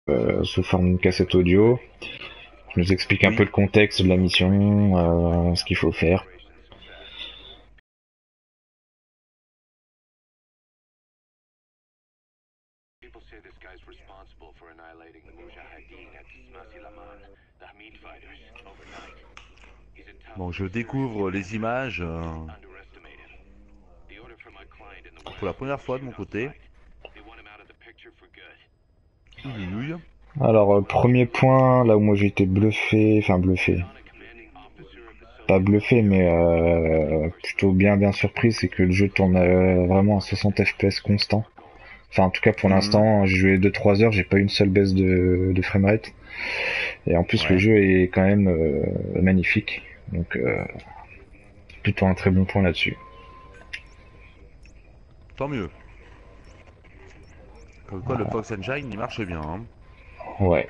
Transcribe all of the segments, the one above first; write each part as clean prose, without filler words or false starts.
sous forme d'une cassette audio. Je nous explique un peu Oui. le contexte de la mission, ce qu'il faut faire. Bon, je découvre les images pour la première fois de mon côté. Ouïouïouï. Alors, premier point, là où moi j'ai été bluffé, enfin bluffé, pas bluffé, mais plutôt bien surpris, c'est que le jeu tourne vraiment à 60 FPS constant. Enfin, en tout cas pour Mhm. l'instant, j'ai joué 2-3 heures, j'ai pas eu une seule baisse de framerate. Et en plus, le Ouais, jeu est quand même magnifique. Donc, plutôt un très bon point là-dessus. tant mieux. Comme quoi, le Fox Engine, il marche bien, hein. Ouais.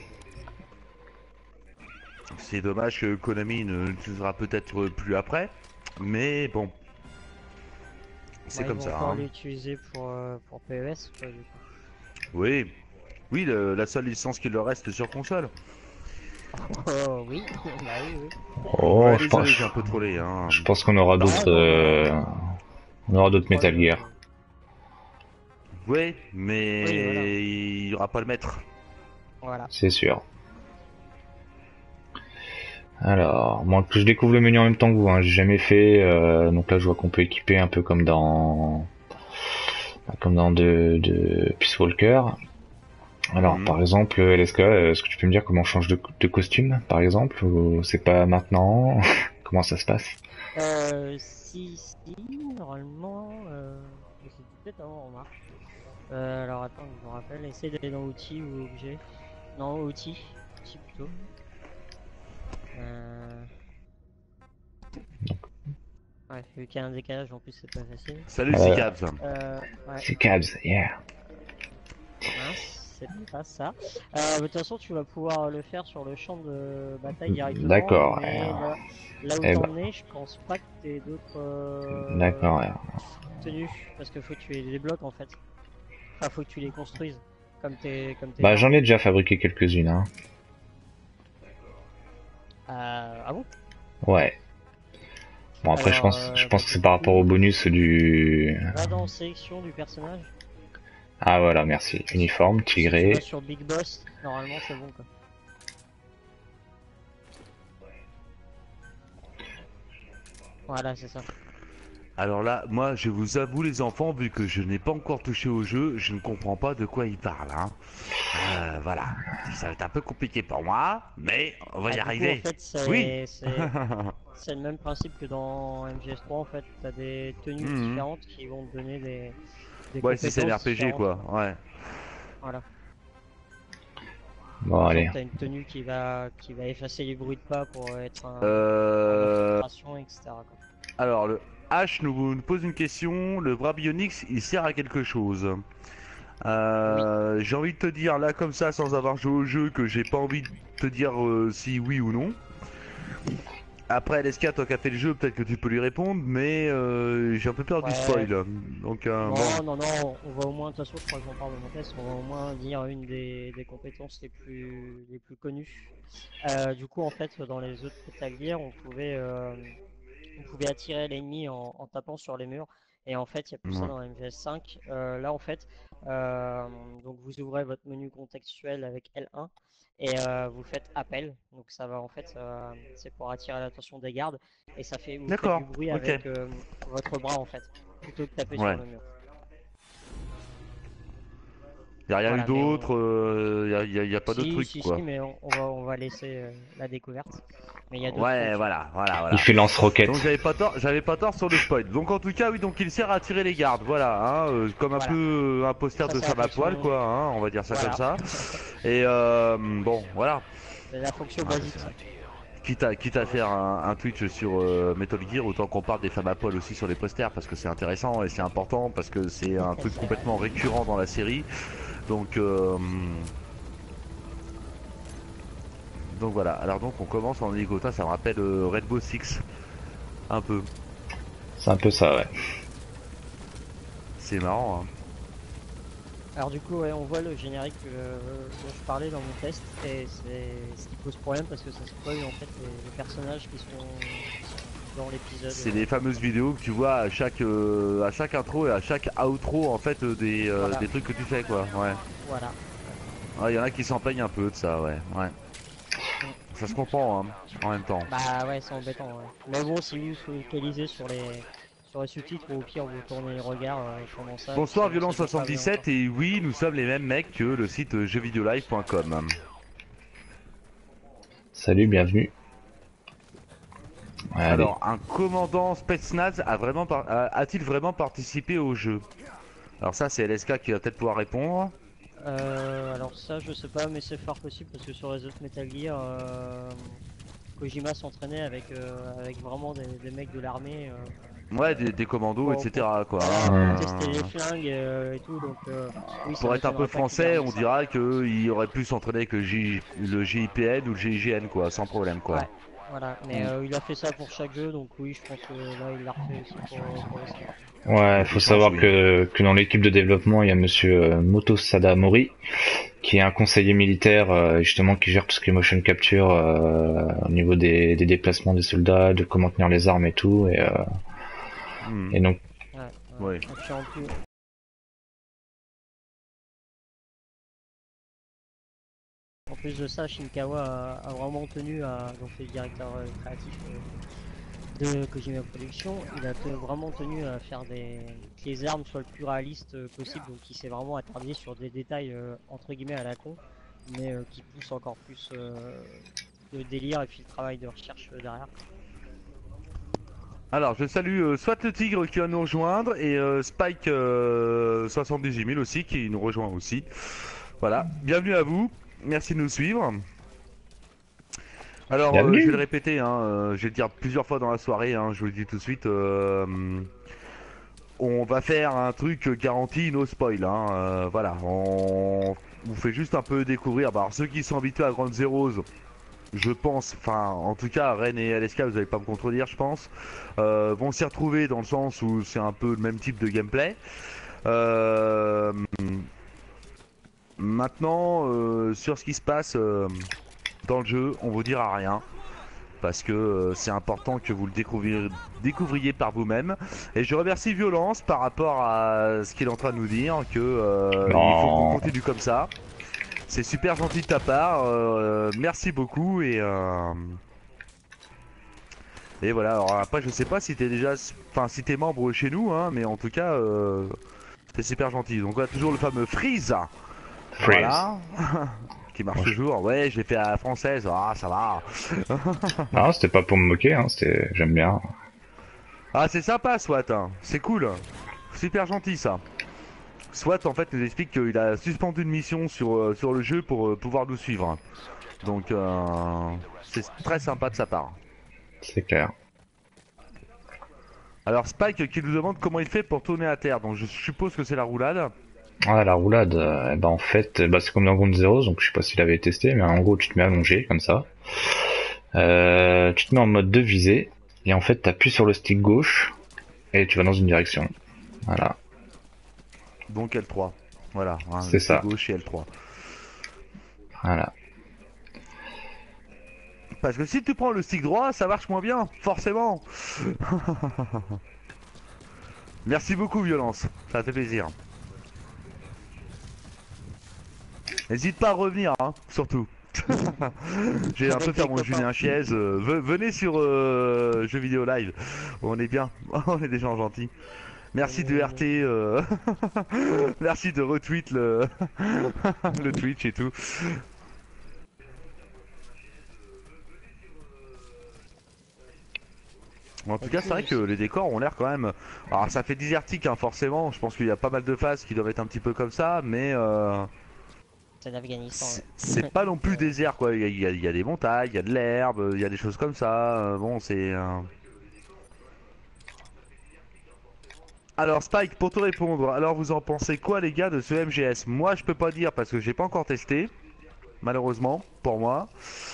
C'est dommage que Konami ne l'utilisera peut-être plus après. Mais bon, c'est Bah, ils comme vont ça, encore hein. l'utiliser pour PES, quoi, du coup. Oui, oui, la seule licence qui leur reste sur console. Oh oui, bah oui, oui. Oh, Ouais, désolé, j'ai un peu trollé, hein. je pense qu'on aura Ah d'autres, non, bah, on aura d'autres troll, Metal Gear. Ouais, oui, voilà. mais il y aura pas le maître. Voilà. C'est sûr. Alors, moi que je découvre le menu en même temps que vous, hein, j'ai jamais fait, donc là je vois qu'on peut équiper un peu comme dans de Peace Walker. Alors, Mhm. par exemple, LSK, est-ce que tu peux me dire comment on change de costume, par exemple, ou c'est pas maintenant? Comment ça se passe? Si, normalement, mais c'est peut-être avant, remarque. Alors attends, je me rappelle, essaye d'aller dans outils ou objets. Non, outils plutôt. Euh... Ouais, vu qu'il y a un décalage, en plus c'est pas facile. Salut, c'est Euh, Cabs. Ouais, c'est Cabs, yeah. mince, c'est pas ça. De toute façon, tu vas pouvoir le faire sur le champ de bataille directement, D'accord. mais là où Eh ben, t'en es, je pense pas que t'aies d'autres d'accord. tenues, parce que faut que tu les débloques en fait. Enfin, faut que tu les construises, comme tes Bah, j'en armes. ai déjà fabriqué quelques-unes, hein. Ah bon? Ouais. Bon, après, je Alors, pense, je bah pense que du c'est par rapport au coup, bonus du. va dans sélection du personnage, Ah, voilà, merci. Uniforme, et si tu vas tigré. sur Big Boss, normalement c'est bon quoi. Voilà, c'est ça. Alors là, moi, je vous avoue, les enfants, vu que je n'ai pas encore touché au jeu, je ne comprends pas de quoi ils parlent, hein. Voilà. Ça va être un peu compliqué pour moi, mais on va Bah y du coup, en arriver. fait, Oui. c'est le même principe que dans MGS3 en fait. T'as des tenues Mhm. différentes qui vont te donner des Ouais, si c'est un compétences RPG, différentes quoi. quoi. Ouais. Voilà. Bon, Par allez. exemple, t'as une tenue qui va effacer les bruits de pas pour être en Euh... infiltration, etc. quoi. Alors, le H nous pose une question. Le bras Bionix, il sert à quelque chose. Oui. J'ai envie de te dire là comme ça, sans avoir joué au jeu, que j'ai pas envie de te dire si oui ou non. Après, LSK, toi qui as fait le jeu, peut-être que tu peux lui répondre, mais j'ai un peu peur du Ouais. spoil. Donc, bon. Non, non, non. On va au moins, de toute façon, je crois que j'en parle dans mon test. On va au moins dire une des compétences les plus connues. Du coup, en fait, dans les autres Metal Gear, on pouvait attirer l'ennemi en tapant sur les murs. Et en fait, il n'y a plus ça Ouais. dans la MGS5. Là, en fait, donc vous ouvrez votre menu contextuel avec L1 et vous faites appel. Donc ça va en fait, c'est pour attirer l'attention des gardes et vous faites D'accord, du bruit ok. avec votre bras en fait, plutôt que taper sur Ouais. le mur. Y a rien eu Voilà, mais d'autre, y a pas d'autre truc, si, quoi. mais on va laisser la découverte. Mais il y a d'autres Ouais, fonctions. voilà, voilà, Il voilà. fait Donc lance-roquette. j'avais pas tort sur le spoil. Donc en tout cas, oui, donc il sert à attirer les gardes, voilà, hein, comme un Voilà, peu un poster ça de c'est la femme à poil, fonction. quoi, hein, on va dire ça comme Voilà, ça. Et bon, voilà. c'est la fonction Ah, basique ça. quitte à faire un Twitch sur Metal Gear, autant qu'on parle des femmes à poil aussi sur les posters, parce que c'est intéressant et c'est important, parce que c'est un truc complètement récurrent dans la série. Donc, donc voilà. Alors donc on commence en hélicoptère, ça me rappelle Rainbow Six, un peu. C'est un peu ça, ouais. C'est marrant, hein. Alors du coup, ouais, on voit le générique dont je parlais dans mon test, et c'est ce qui pose problème parce que ça spoil en fait les personnages qui sont dans l'épisode. C'est les fameuses vidéos que tu vois à chaque intro et à chaque outro en fait Voilà, des trucs que tu fais quoi. Ouais. voilà. Il y en a qui s'en plaignent un peu de ça, ouais. Ouais. Mm. Ça se comprend, hein, en même temps. Bah ouais, c'est embêtant. Ouais. Mais bon, si vous focalisez sur les sous-titres ou au pire vous tournez les regards pendant ça, Bonsoir ça dure pas bien longtemps. Violent77 et oui, nous sommes les mêmes mecs que le site jeuxvideolive.com. Salut, bienvenue. Allez. Alors, un commandant Spetsnaz a-t-il vraiment participé au jeu? Alors ça, c'est LSK qui va peut-être pouvoir répondre. Alors ça, je sais pas, mais c'est fort possible parce que sur les autres Metal Gear, Kojima s'entraînait avec vraiment des mecs de l'armée Ouais, des commandos, pour, etc. quoi. pour tester les flingues et tout, donc oui, ça Pour être un peu m'étonnerait pas qu'il ait français, remis on ça. dira qu'il aurait pu s'entraîner avec le GIPN ou le GIGN, quoi, sans problème, quoi. Ouais, voilà, mais Mm. il a fait ça pour chaque jeu, donc oui, je pense que là, il l'a refait aussi pour le sien. Ouais, Il y a des faut chances, savoir oui. que dans l'équipe de développement, il y a monsieur Motosada Mori, qui est un conseiller militaire, justement, qui gère tout ce qui est motion capture, au niveau des déplacements des soldats, de comment tenir les armes et tout, Mm. et donc, Ouais, ouais. Oui. Et puis en plus de ça, Shinkawa a vraiment tenu à, donc le directeur créatif de Kojima Productions, il a vraiment tenu à faire que les armes soient le plus réalistes possible, donc il s'est vraiment attardé sur des détails entre guillemets à la con, mais qui poussent encore plus le délire et puis le travail de recherche derrière. Alors, je salue soit le Tigre qui va nous rejoindre et Spike 78 000 aussi qui nous rejoint aussi. Voilà, bienvenue à vous, merci de nous suivre. Alors, je vais le bienvenue! répéter, hein, je vais le dire plusieurs fois dans la soirée, hein, je vous le dis tout de suite. On va faire un truc garanti no spoil, hein, voilà, on vous fait juste un peu découvrir. Bah, alors, ceux qui sont habitués à Ground Zeroes, je pense, enfin en tout cas Ren et LSK, vous allez pas me contredire je pense, vont s'y retrouver dans le sens où c'est un peu le même type de gameplay. Euh, Maintenant sur ce qui se passe dans le jeu, on vous dira rien. Parce que c'est important que vous le découvriez par vous-même. Et je remercie Violence par rapport à ce qu'il est en train de nous dire, que il faut qu'on Non. continue comme ça. C'est super gentil de ta part, merci beaucoup et voilà. Alors après je sais pas si t'es déjà, enfin si t'es membre chez nous, hein, mais en tout cas c'est super gentil. Donc voilà toujours le fameux Freeze, Freeze. voilà, qui marche Moi, toujours. Ouais, j'ai fait à la française, ah ça va. non, c'était pas pour me moquer, hein, j'aime bien. Ah c'est sympa Swat, hein. C'est cool, super gentil ça. Swat en fait nous explique qu'il a suspendu une mission sur le jeu pour pouvoir nous suivre. Donc c'est très sympa de sa part. C'est clair. Alors Spike qui nous demande comment il fait pour tourner à terre, donc je suppose que c'est la roulade. Ah, la roulade, eh ben en fait, bah, c'est comme dans Ground Zeroes, donc je sais pas s'il avait testé, mais en gros, tu te mets allongé, comme ça. Tu te mets en mode de visée, et en fait, t'appuies sur le stick gauche, et tu vas dans une direction. Voilà, Donc L3. Voilà, hein, c'est le stick ça. gauche et L3. Voilà. Parce que si tu prends le stick droit, ça marche moins bien, forcément. Merci beaucoup Violence, ça fait plaisir. N'hésite pas à revenir, hein, surtout. J'ai un peu Avec faire les mon copains. Julien Chiez. Venez sur Jeux Vidéo Live. On est bien, on est des gens gentils. Merci de RT, merci de retweet le Twitch et tout. En Et tout du cas, coup, c'est vrai que les décors ont l'air quand même. Alors, ça fait désertique, hein, forcément. Je pense qu'il y a pas mal de phases qui doivent être un petit peu comme ça, mais c'est l'Afghanistan. c'est pas non plus désert, quoi. Il y a des montagnes, il y a de l'herbe, il y a des choses comme ça. Bon, c'est. Alors, Spike, pour te répondre, alors vous en pensez quoi, les gars, de ce MGS? Moi, je peux pas dire parce que j'ai pas encore testé, malheureusement, pour moi.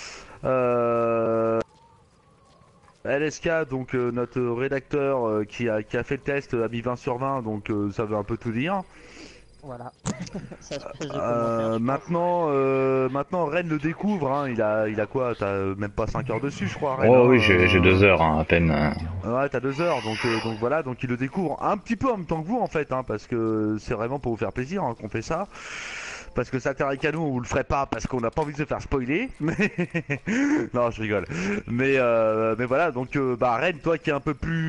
Euh. LSK, donc notre rédacteur qui a fait le test, a mis 20 sur 20, donc ça veut un peu tout dire. Voilà. Ça se passe de commentaires, je pense. Maintenant Ren le découvre, hein. Il a quoi? T'as même pas 5 heures dessus, je crois, Ren, Oh oui, hein. j'ai 2 heures hein, à peine. Ouais, t'as 2 heures, donc voilà, donc il le découvre un petit peu en même temps que vous en fait, hein, parce que c'est vraiment pour vous faire plaisir hein, qu'on fait ça. Parce que ça t'arrive qu'à nous, on vous le ferait pas parce qu'on n'a pas envie de se faire spoiler. Mais non, je rigole. Mais voilà, donc bah Ren, toi qui est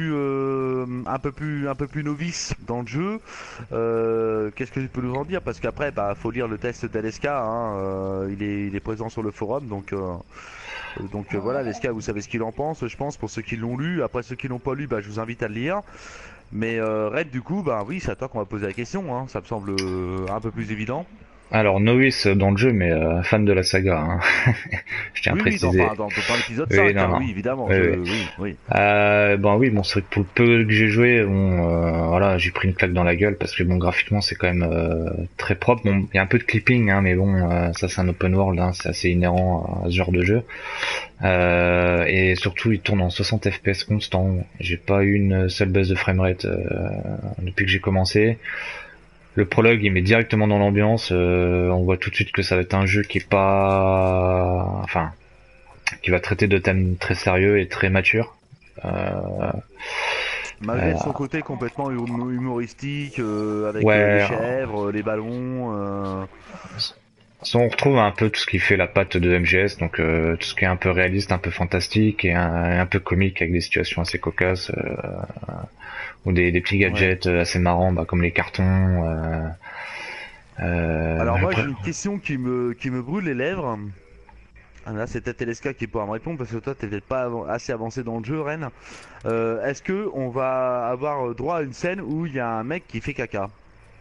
un peu plus novice dans le jeu, qu'est-ce que tu peux nous en dire? Parce qu'après, bah faut lire le test d'LSK, hein, il est présent sur le forum, donc voilà, Leska, vous savez ce qu'il en pense, je pense, pour ceux qui l'ont lu. Après ceux qui l'ont pas lu, bah, je vous invite à le lire. Mais Red, du coup, bah oui, c'est à toi qu'on va poser la question, hein. Ça me semble un peu plus évident. Alors, novice dans le jeu, mais fan de la saga, hein. Je tiens à Oui, oui, préciser. dans l'épisode Oui, 5, non, hein, non. oui, évidemment. Oui, oui. Oui, oui. Ben oui, bon, c'est vrai que pour le peu que j'ai joué, bon, voilà, j'ai pris une claque dans la gueule parce que bon, graphiquement, c'est quand même très propre. Bon, il y a un peu de clipping, hein, mais bon, ça c'est un open world, hein, c'est assez inhérent à ce genre de jeu. Et surtout, il tourne en 60 FPS constant. J'ai pas eu une seule baisse de framerate depuis que j'ai commencé. Le prologue, il met directement dans l'ambiance. On voit tout de suite que ça va être un jeu qui est pas, enfin, qui va traiter de thèmes très sérieux et très matures. Euh, Malgré euh, son côté complètement humoristique, avec les ouais, chèvres, les ballons. on retrouve un peu tout ce qui fait la patte de MGS, donc tout ce qui est un peu réaliste, un peu fantastique et un peu comique avec des situations assez cocasses ou des petits Ouais. gadgets assez marrants, bah, comme les cartons. Alors moi, Après, j'ai une question qui me brûle les lèvres. Ah, là, c'est peut-être LSK qui pourra me répondre parce que toi, t'es peut-être pas assez avancé dans le jeu, Ren. Est-ce que on va avoir droit à une scène où il y a un mec qui fait caca?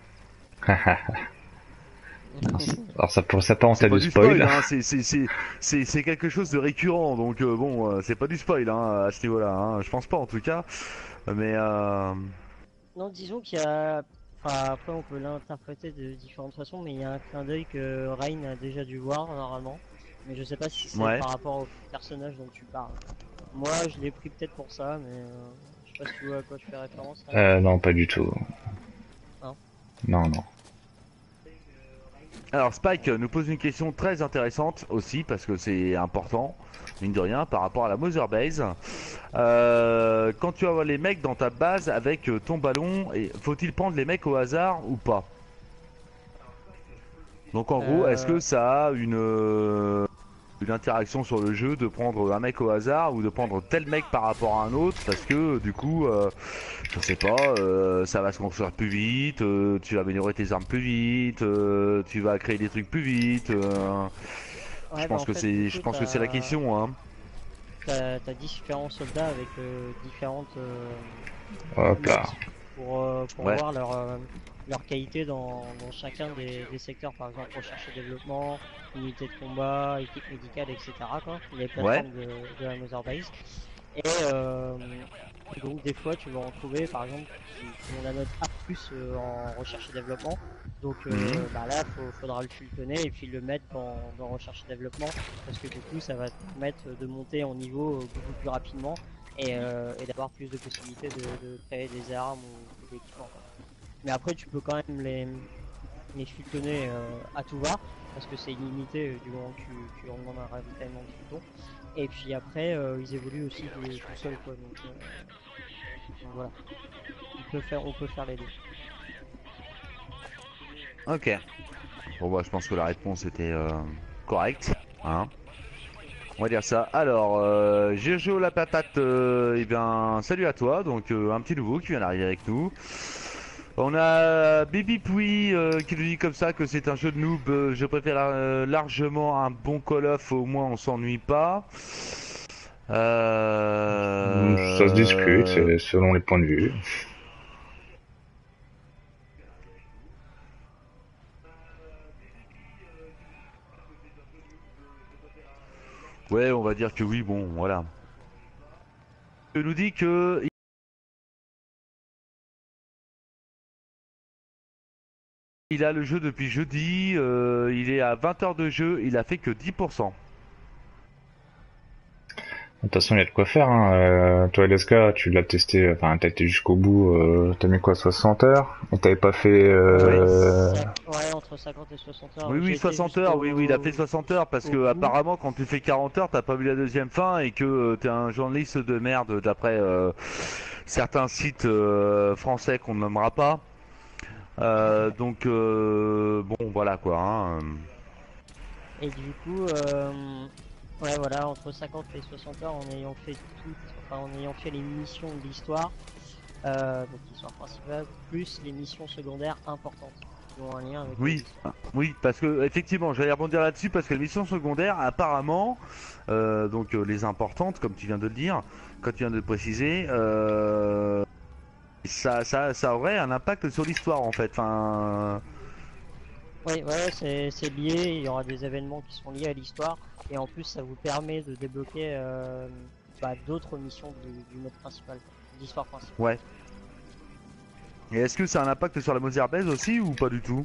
alors ça pour ça pas en C'est tas pas de du spoil, spoil. hein. C'est quelque chose de récurrent, donc bon, c'est pas du spoil, hein, à ce niveau-là, hein. Je pense pas en tout cas, mais Non, disons qu'il y a. Enfin, après, on peut l'interpréter de différentes façons, mais il y a un clin d'œil que Rain a déjà dû voir normalement. Mais je sais pas si c'est ouais. par rapport au personnage dont tu parles. Moi, je l'ai pris peut-être pour ça, mais je sais pas si tu vois à quoi je fais référence, Rain. Non, pas du tout. Hein. Non, non. Alors Spike nous pose une question très intéressante aussi parce que c'est important, mine de rien, par rapport à la Mother Base. Quand tu as les mecs dans ta base avec ton ballon, faut-il prendre les mecs au hasard ou pas? Donc en gros, est-ce que Euh, ça a une interaction sur le jeu de prendre un mec au hasard ou de prendre tel mec par rapport à un autre parce que du coup, je sais pas, ça va se construire plus vite, tu vas améliorer tes armes plus vite, tu vas créer des trucs plus vite. ouais, bah en fait, du Je coup, pense que c'est la question, hein. t'as différents soldats avec différentes Hop là. notes pour Ouais, voir leur qualité dans chacun des secteurs, par exemple recherche et développement, unité de combat, équipe médicale, etc. Quoi, les ouais, plateformes de la Mother Base. Et donc des fois tu vas en trouver par exemple qui ont la note A+, en recherche et développement. Donc mhm, bah là faudra le fultonner et puis le mettre dans recherche et développement parce que du coup ça va te permettre de monter en niveau beaucoup plus rapidement et d'avoir plus de possibilités de créer des armes ou des équipements. Mais après tu peux quand même les fultonner à tout va parce que c'est illimité du moment que tu en demandes un ravitaillement de futon. Et puis après, ils évoluent aussi tout seuls, quoi. Donc voilà, on peut faire les deux. ok. Bon bah je pense que la réponse était correcte, hein. On va dire ça. Alors, Jojo la patate, eh bien, salut à toi. Donc, un petit nouveau qui vient d'arriver avec nous. On a Baby Pouy qui nous dit comme ça que c'est un jeu de noob. Je préfère largement un bon Call of, au moins on s'ennuie pas. Ça se discute, Euh... c'est selon les points de vue. Ouais, on va dire que oui, bon, voilà. Il nous dit que il a le jeu depuis jeudi, il est à 20 heures de jeu, il a fait que 10%. toute façon, il y a de quoi faire, hein. Toi, LSK, tu l'as testé, enfin, t'as été jusqu'au bout, t'as mis quoi, 60 heures? Et t'avais pas fait, Oui. Ouais, entre 50 et 60 heures. Oui, J'ai oui, été 60 heures, oui, oui, il a fait 60 heures parce au que bout. apparemment, quand tu fais 40 heures, t'as pas vu la deuxième fin et que t'es un journaliste de merde d'après certains sites français qu'on ne nommera pas. Bon, voilà quoi. Hein. Et du coup, ouais, voilà, entre 50 et 60 heures en ayant fait en ayant fait les missions de l'histoire, donc l'histoire principale, plus les missions secondaires importantes qui ont un lien avec Oui, l'histoire. oui, parce que effectivement, j'allais rebondir là-dessus parce que les missions secondaires, apparemment, les importantes, comme tu viens de le dire, quand tu viens de le préciser, ça aurait un impact sur l'histoire en fait. Enfin, Oui, ouais, c'est lié, il y aura des événements qui sont liés à l'histoire, et en plus ça vous permet de débloquer d'autres missions du mode principal, de l'histoire principale. ouais. Et est-ce que ça a un impact sur la Mother Base aussi ou pas du tout?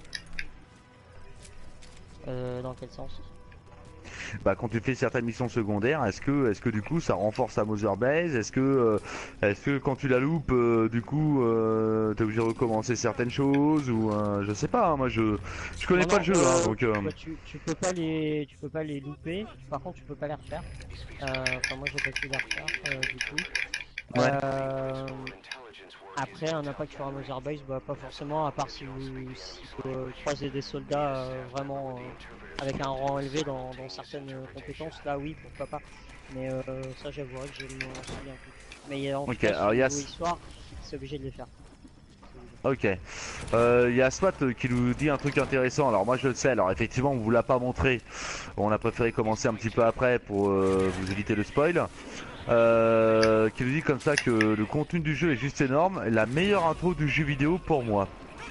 Dans quel sens? Bah, quand tu fais certaines missions secondaires, est-ce que du coup ça renforce ta Mother Base? Est-ce que quand tu la loupes, du coup, t'es obligé de recommencer certaines choses ou je sais pas. Hein, moi, je connais Non, pas non, le jeu, hein, donc. bah, tu peux pas les louper. Par contre, tu peux pas les refaire. Enfin, moi, j'ai pas pu les refaire, du coup. Ouais. Euh, Après, un impact sur un Mother Base, bah, pas forcément, à part si vous croisez des soldats vraiment avec un rang élevé dans certaines compétences, là, oui, pourquoi pas. Mais ça, j'avouerai que je m'en souviens plus. Mais en tout Ok. cas, sur Alors le il y a. niveau histoire, c'est obligé de les faire. C'est obligé. Ok. Il y a Swat qui nous dit un truc intéressant. Alors moi je le sais. Alors effectivement on vous l'a pas montré. On a préféré commencer un petit peu après pour vous éviter le spoil. Qui nous dit comme ça que le contenu du jeu est juste énorme. La meilleure intro du jeu vidéo pour moi.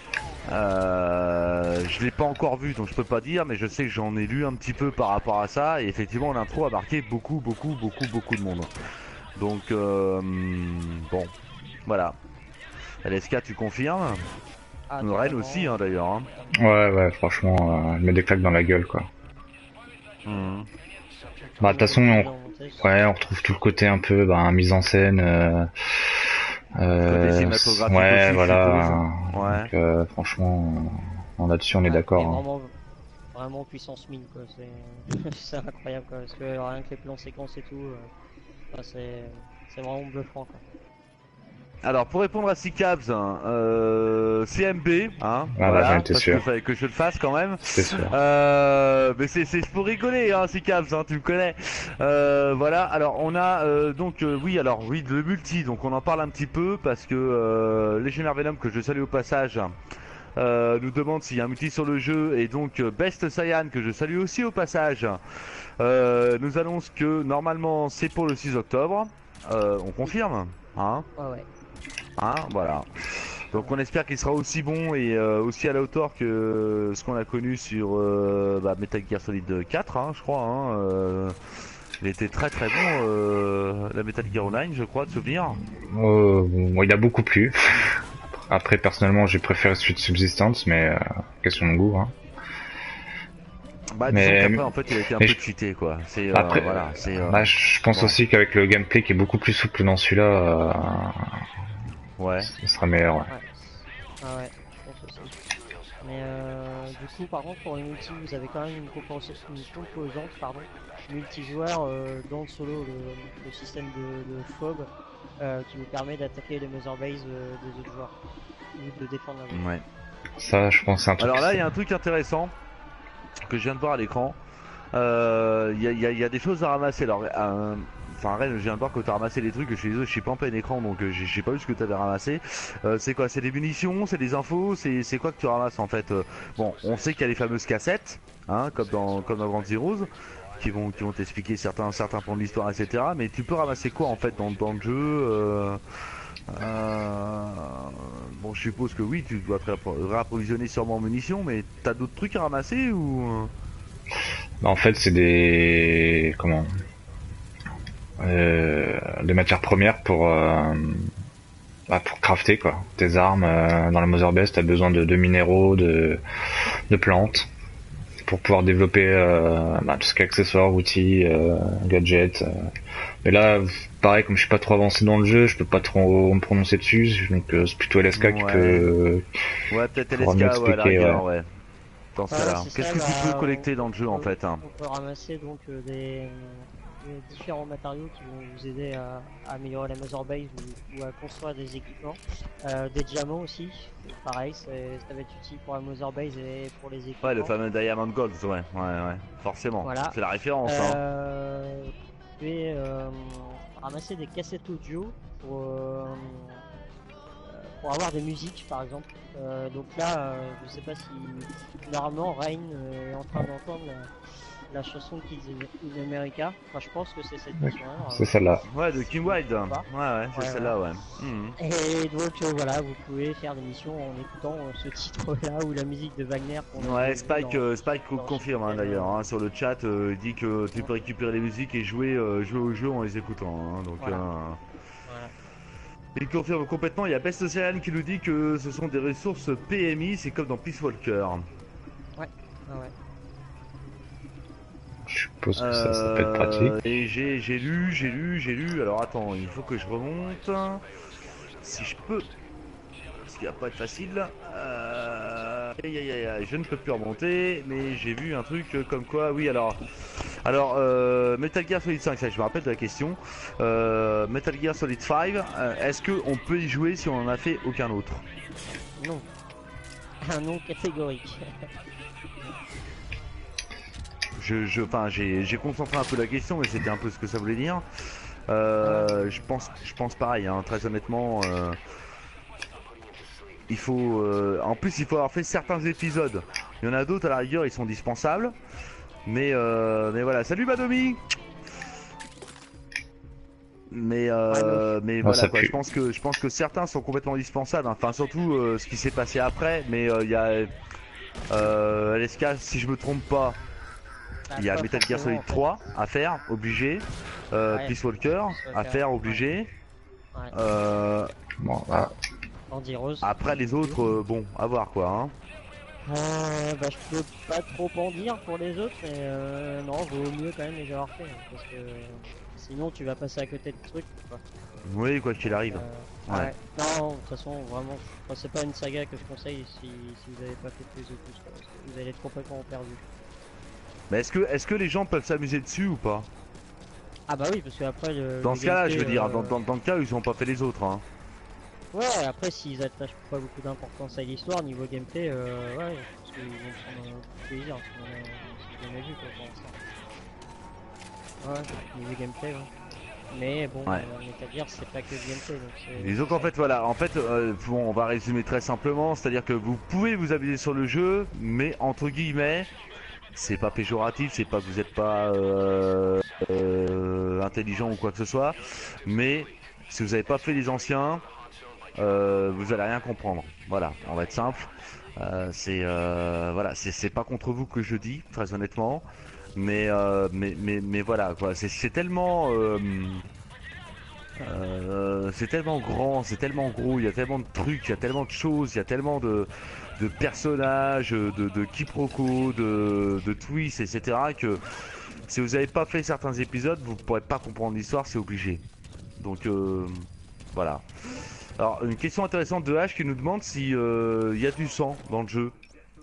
Je l'ai pas encore vu donc je peux pas dire, mais je sais que j'en ai lu un petit peu par rapport à ça. Et effectivement l'intro a marqué beaucoup, beaucoup, beaucoup, beaucoup de monde. Donc bon, voilà. LSK, tu confirmes? Ah, Rennes aussi, totalement, hein, d'ailleurs. Hein. totalement. Ouais, ouais, franchement, je mets des claques dans la gueule, quoi. Mhm. Surtout Bah, au de toute niveau façon, de montage. ouais, on retrouve tout le côté un peu, bah, mise en scène, Côté cinématographique ouais, aussi, je suppose. voilà. Ouais. Donc, franchement, là-dessus, on est Ouais, mais d'accord, hein. vraiment puissance 1000 quoi. C'est incroyable quoi. Parce que rien que les plans séquences et tout, enfin, c'est vraiment bluffant quoi. Alors, pour répondre à Sicabs, CMB, hein, Voilà, j'en voilà, étais parce que sûr. fallait que je le fasse quand même. C'était sûr. Mais c'est pour rigoler, hein, Sicabs, hein, tu me connais. Voilà, alors on a oui, alors oui, le multi, donc on en parle un petit peu parce que Legionnaire Venom, que je salue au passage, nous demande s'il y a un multi sur le jeu, et donc Best Saiyan, que je salue aussi au passage, nous annonce que normalement c'est pour le 6 octobre. On confirme, hein, Ouais, ouais. hein, voilà. Donc on espère qu'il sera aussi bon et aussi à la hauteur que ce qu'on a connu sur Metal Gear Solid 4, hein, je crois. Hein, il était très très bon, la Metal Gear Online, je crois, de souvenir. Bon, il a beaucoup plu. Après, personnellement, j'ai préféré celui de Subsistance, mais question de goût, hein. Bah disons Mais, qu'après en fait il a été un mais peu cheaté quoi. C'est après, voilà, c'est bah, je pense bon, aussi qu'avec le gameplay qui est beaucoup plus souple dans celui-là, ouais. ce sera meilleur, ouais. Ouais. Ah ouais, je pense aussi. Mais du coup, par contre, pour le multi, vous avez quand même une composante multijoueur dans le solo, le système de FOB qui vous permet d'attaquer les Mother Base des autres joueurs ou de défendre la vôtre. Ouais. Ça, je pense, c'est un truc. Alors là il y a un truc intéressant que je viens de voir à l'écran. Il y a des choses à ramasser. Alors, enfin, Rennes, je viens de voir que tu as ramassé des trucs. Je suis désolé, je suis pas en plein écran, donc j'ai pas vu ce que tu avais ramassé. C'est quoi? C'est des munitions? C'est des infos? C'est quoi que tu ramasses en fait? Bon, on sait qu'il y a les fameuses cassettes, hein, comme dans Grand Zeroes, qui vont t'expliquer certains points de l'histoire, etc. Mais tu peux ramasser quoi en fait dans le jeu? Bon, je suppose que oui, tu dois te réapprovisionner sûrement en munitions, mais t'as d'autres trucs à ramasser ou? Bah, en fait, c'est des matières premières pour crafter, quoi. Tes armes, dans la Mother Base, t'as besoin de minéraux, de plantes, pour pouvoir développer tout ce qui est accessoires, outils, gadgets. Mais là, pareil, comme je suis pas trop avancé dans le jeu, je peux pas trop me prononcer dessus, donc c'est plutôt LSK qui Ouais. peut Ouais, peut-être pourra LSK, mieux ouais, à la expliquer. Ouais. rigueur, ouais. Dans ce Ouais, cas-là. c'est Qu'est-ce ça, que tu peux bah, collecter dans le jeu en fait, hein? on peut ramasser donc des différents matériaux qui vont vous aider à améliorer la Mother Base ou à construire des équipements. Des diamants aussi, pareil, ça va être utile pour la Mother Base et pour les Ouais, le équipements. fameux Diamond Gold, ouais, ouais, forcément. Voilà. C'est la référence, hein. Vous pouvez ramasser des cassettes audio pour avoir des musiques par exemple. Donc là, je sais pas si normalement Rain est en train d'entendre la chanson Kids in America. Enfin, je pense que c'est cette mission-là. C'est celle-là. Ouais, de Kim Wilde. Ouais, Pas. ouais, c'est Ouais, celle-là, voilà. ouais. Mhm. Et donc voilà, vous pouvez faire des missions en écoutant ce titre-là ou la musique de Wagner qu'on avait Ouais, vu Spike dans confirme hein, Shippuden. d'ailleurs hein, sur le chat, il dit que tu peux récupérer les musiques et jouer au jeu en les écoutant. Hein, donc, Voilà. Voilà. il confirme complètement. Il y a Best Océan qui nous dit que ce sont des ressources PMI, c'est comme dans Peace Walker. Ouais. Ah ouais. Je suppose que ça peut être pratique. Et j'ai lu. Alors attends, il faut que je remonte. Si je peux. Ce qui va pas être facile. Je ne peux plus remonter, mais j'ai vu un truc comme quoi, oui, alors Metal Gear Solid 5, ça je me rappelle de la question. Metal Gear Solid 5, est-ce qu'on peut y jouer si on en a fait aucun autre? Non. Un nom catégorique. Enfin, j'ai concentré un peu la question, mais c'était un peu ce que ça voulait dire. Je pense pareil, hein, très honnêtement. Il faut, en plus, il faut avoir fait certains épisodes. Il y en a d'autres à la rigueur, ils sont dispensables. Mais voilà. Salut Madomi. Mais Ah, voilà ça quoi. pue. Je pense que certains sont complètement dispensables. Hein. Enfin, surtout ce qui s'est passé après. Mais il y a LSK, si je me trompe pas, Bah, il y a pas Metal Gear forcément Solid en fait. 3 à faire, obligé. Ouais. Peace Walker Peace à Walker. faire, Ouais. obligé. Ouais. Euh, Bon, ah, Andy Rose. après les autres, bon, à voir quoi. Hein. Bah, je peux pas trop en dire pour les autres, mais non, vaut mieux quand même les avoir fait, hein, parce que sinon tu vas passer à côté de trucs, quoi. Oui, quoi qu'il arrive. Ouais. Ouais. Non, de toute façon, vraiment, enfin, c'est pas une saga que je conseille si vous avez pas fait plus de plus, quoi, parce que vous allez être complètement perdu. Mais est-ce que les gens peuvent s'amuser dessus ou pas? Ah bah oui, parce que après Dans le ce cas-là, je gameplay, veux dire, dans le cas où ils ont pas fait les autres. Hein. ouais, après s'ils attachent pas beaucoup d'importance à l'histoire, niveau gameplay, ouais, je pense qu'ils vont prendre beaucoup de plaisir, si on a vu quoi pour l'instant. Ouais, niveau gameplay, ouais. Mais bon, Ouais. Metal Gear c'est pas que le gameplay, donc c'est... Et donc en fait voilà, en fait bon, on va résumer très simplement, c'est-à-dire que vous pouvez vous amuser sur le jeu, mais entre guillemets, c'est pas péjoratif, c'est pas que vous n'êtes pas intelligent ou quoi que ce soit, mais si vous n'avez pas fait les anciens, vous allez rien comprendre. Voilà, on va être simple. Voilà, c'est pas contre vous que je dis, très honnêtement, mais voilà quoi, c'est tellement c'est tellement grand, c'est tellement gros, il y a tellement de trucs, il y a tellement de choses, il y a tellement de personnages, de quiproquos, de twists, etc. que si vous n'avez pas fait certains épisodes, vous ne pourrez pas comprendre l'histoire, c'est obligé. Donc voilà. Alors une question intéressante de H qui nous demande si il y a du sang dans le jeu.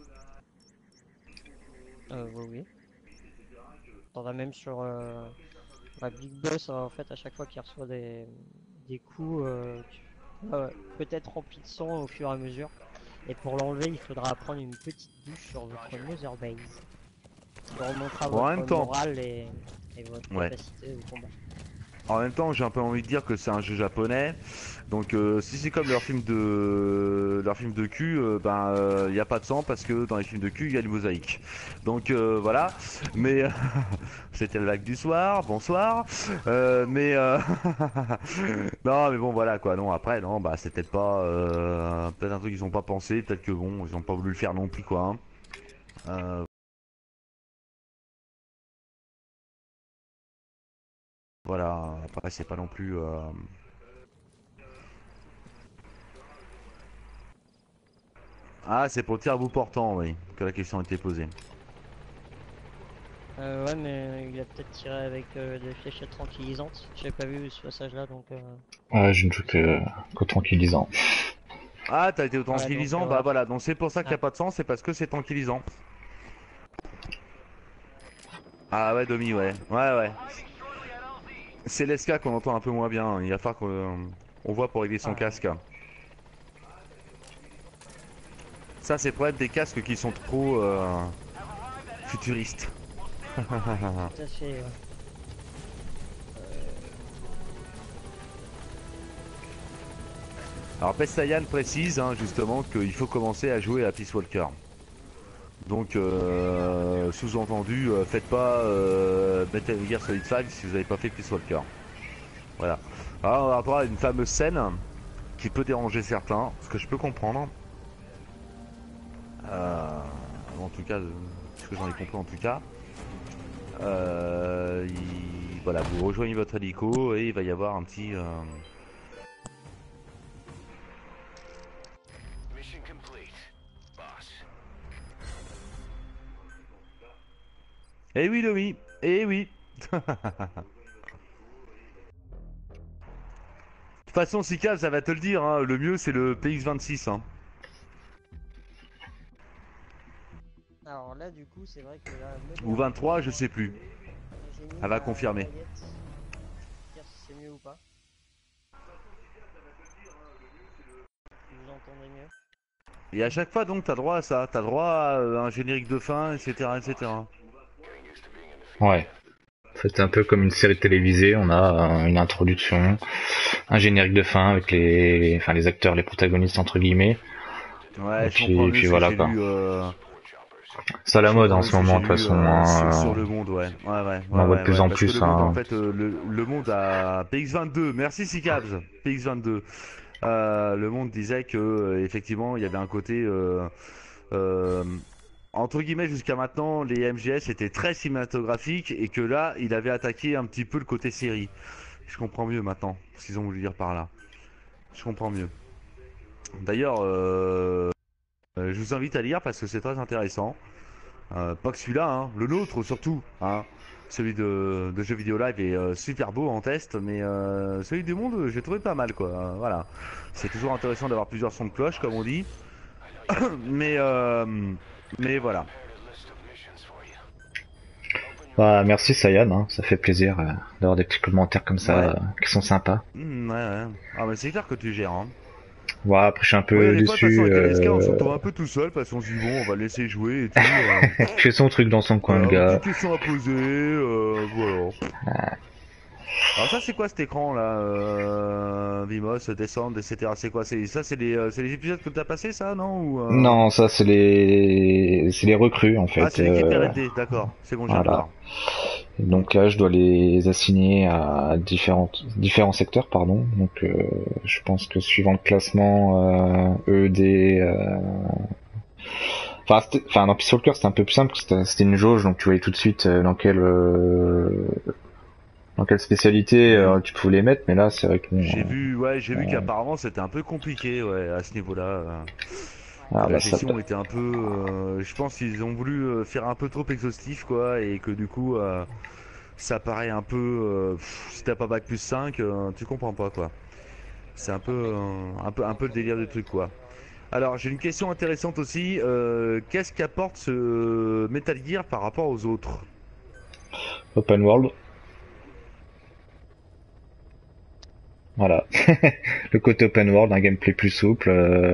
Oui, oui. T'en as même sur Big Boss, en fait, à chaque fois qu'il reçoit des coups, peut-être rempli de sang au fur et à mesure. Et pour l'enlever, il faudra prendre une petite douche sur votre Mother Base. Qui remontera Bon, en votre même temps, morale et votre ouais. capacité au combat. En même temps, j'ai un peu envie de dire que c'est un jeu japonais. Donc si c'est comme leur film de cul, il n'y a pas de sang parce que dans les films de cul, il y a du mosaïque. Donc voilà. Mais c'était le lac du soir. Bonsoir. Non, mais bon, voilà quoi. Non, après, non, bah c'est peut-être pas peut-être un truc qu'ils ont pas pensé. Peut-être que bon, ils ont pas voulu le faire non plus quoi. Hein. Voilà. Après, c'est pas non plus. Ah, c'est pour le tir à bout portant, oui, que la question a été posée. Ouais, mais il a peut-être tiré avec des fléchettes tranquillisantes. J'ai pas vu ce passage-là, donc. Ouais, je ne joue que tranquillisant. Ah, t'as été au Ouais, donc tranquillisant, bah voilà. voilà, donc c'est pour ça qu'il n'y a Ah, pas de sens, c'est parce que c'est tranquillisant. Ah ouais, Domi, ouais. Ouais, ouais. C'est l'ESCA qu'on entend un peu moins bien, il va falloir qu'on voit pour régler son ah, casque. Ça, c'est le problème des casques qui sont trop futuristes. tout à fait. Ouais. Alors, Pestayan précise justement qu'il faut commencer à jouer à Peace Walker. Donc, sous-entendu, faites pas Metal Gear Solid 5 si vous n'avez pas fait Peace Walker. Voilà. Alors, on va avoir une fameuse scène qui peut déranger certains, ce que je peux comprendre. En tout cas, ce que j'en ai compris en tout cas. Voilà, vous rejoignez votre hélico et il va y avoir un petit... Eh oui, Lomi, eh oui. De toute façon, Sika, ça va te le dire, hein, le mieux c'est le PX26. Hein. Alors là, du coup, c'est vrai que là, Ou 23, je sais plus. j'ai mis Elle va confirmer. l'oreillette. Dire si c'est mieux ou pas. Vous entendez mieux? Et à chaque fois, donc, t'as droit à ça. T'as droit à un générique de fin, etc., etc. Ouais. C'est un peu comme une série télévisée, on a une introduction, un générique de fin avec les acteurs, les protagonistes entre guillemets, Ouais, et je comprends mieux puis ce que voilà j'ai quoi. lu. C'est à la Je mode comprends en mieux ce ce que j'ai moment de toute lu façon, sur hein, le monde, ouais. Ouais, ouais, on en ouais, voit de ouais, plus ouais. en Parce que plus. le monde, en Hein. fait, le monde a PX22. Merci, Sicabs. PX22. Le monde disait que, effectivement, il y avait un côté. Euh, Entre guillemets, jusqu'à maintenant, les MGS étaient très cinématographiques et que là, il avait attaqué un petit peu le côté série. Je comprends mieux maintenant ce qu'ils ont voulu dire par là. Je comprends mieux. D'ailleurs, je vous invite à lire parce que c'est très intéressant. Pas que celui-là, hein, le nôtre surtout. Hein. Celui de Jeux Vidéo Live est super beau en test, mais celui du monde, j'ai trouvé pas mal quoi. Voilà. C'est toujours intéressant d'avoir plusieurs sons de cloche, comme on dit. mais, euh, mais voilà. Bah, merci Sayan, hein, ça fait plaisir d'avoir des petits commentaires comme ça Ouais. qui sont sympas. Ouais, ouais. Ah, mais c'est clair que tu gères. Hein. Bon, après je suis un Ouais, peu des fois, de toute façon, déçu. avec LSK, on se retrouve un peu tout seul parce qu'on se dit, bon, on va le laisser jouer et tout. Il fait son truc dans son coin le Voilà, une gars. petite question à poser, voilà. Alors ça c'est quoi cet écran là Vimos, descendre, etc. C'est quoi? C'est les épisodes que t'as passé ça, non? Non, ça c'est les recrues en Ah fait. c'est l'équipe R&D, d'accord. C'est bon, je viens de Voilà. voir. Donc là, je dois les assigner à différents secteurs, pardon. Donc, je pense que suivant le classement EED, enfin, dans Peace Walker, c'était un peu plus simple. C'était une jauge, donc tu voyais tout de suite dans quelle spécialité Hmm. tu pouvais les mettre. Mais là, c'est vrai que bon, J'ai vu qu'apparemment c'était un peu compliqué, ouais, à ce niveau-là. Que la là, ça, gestion était un peu, je pense qu'ils ont voulu faire un peu trop exhaustif, quoi, et que du coup, ça paraît un peu, si t'as pas bac plus 5 tu comprends pas, quoi. C'est un peu le délire du truc, quoi. Alors, j'ai une question intéressante aussi. Qu'est-ce qu'apporte ce Metal Gear par rapport aux autres? open world. Voilà. Le côté open world, un gameplay plus souple,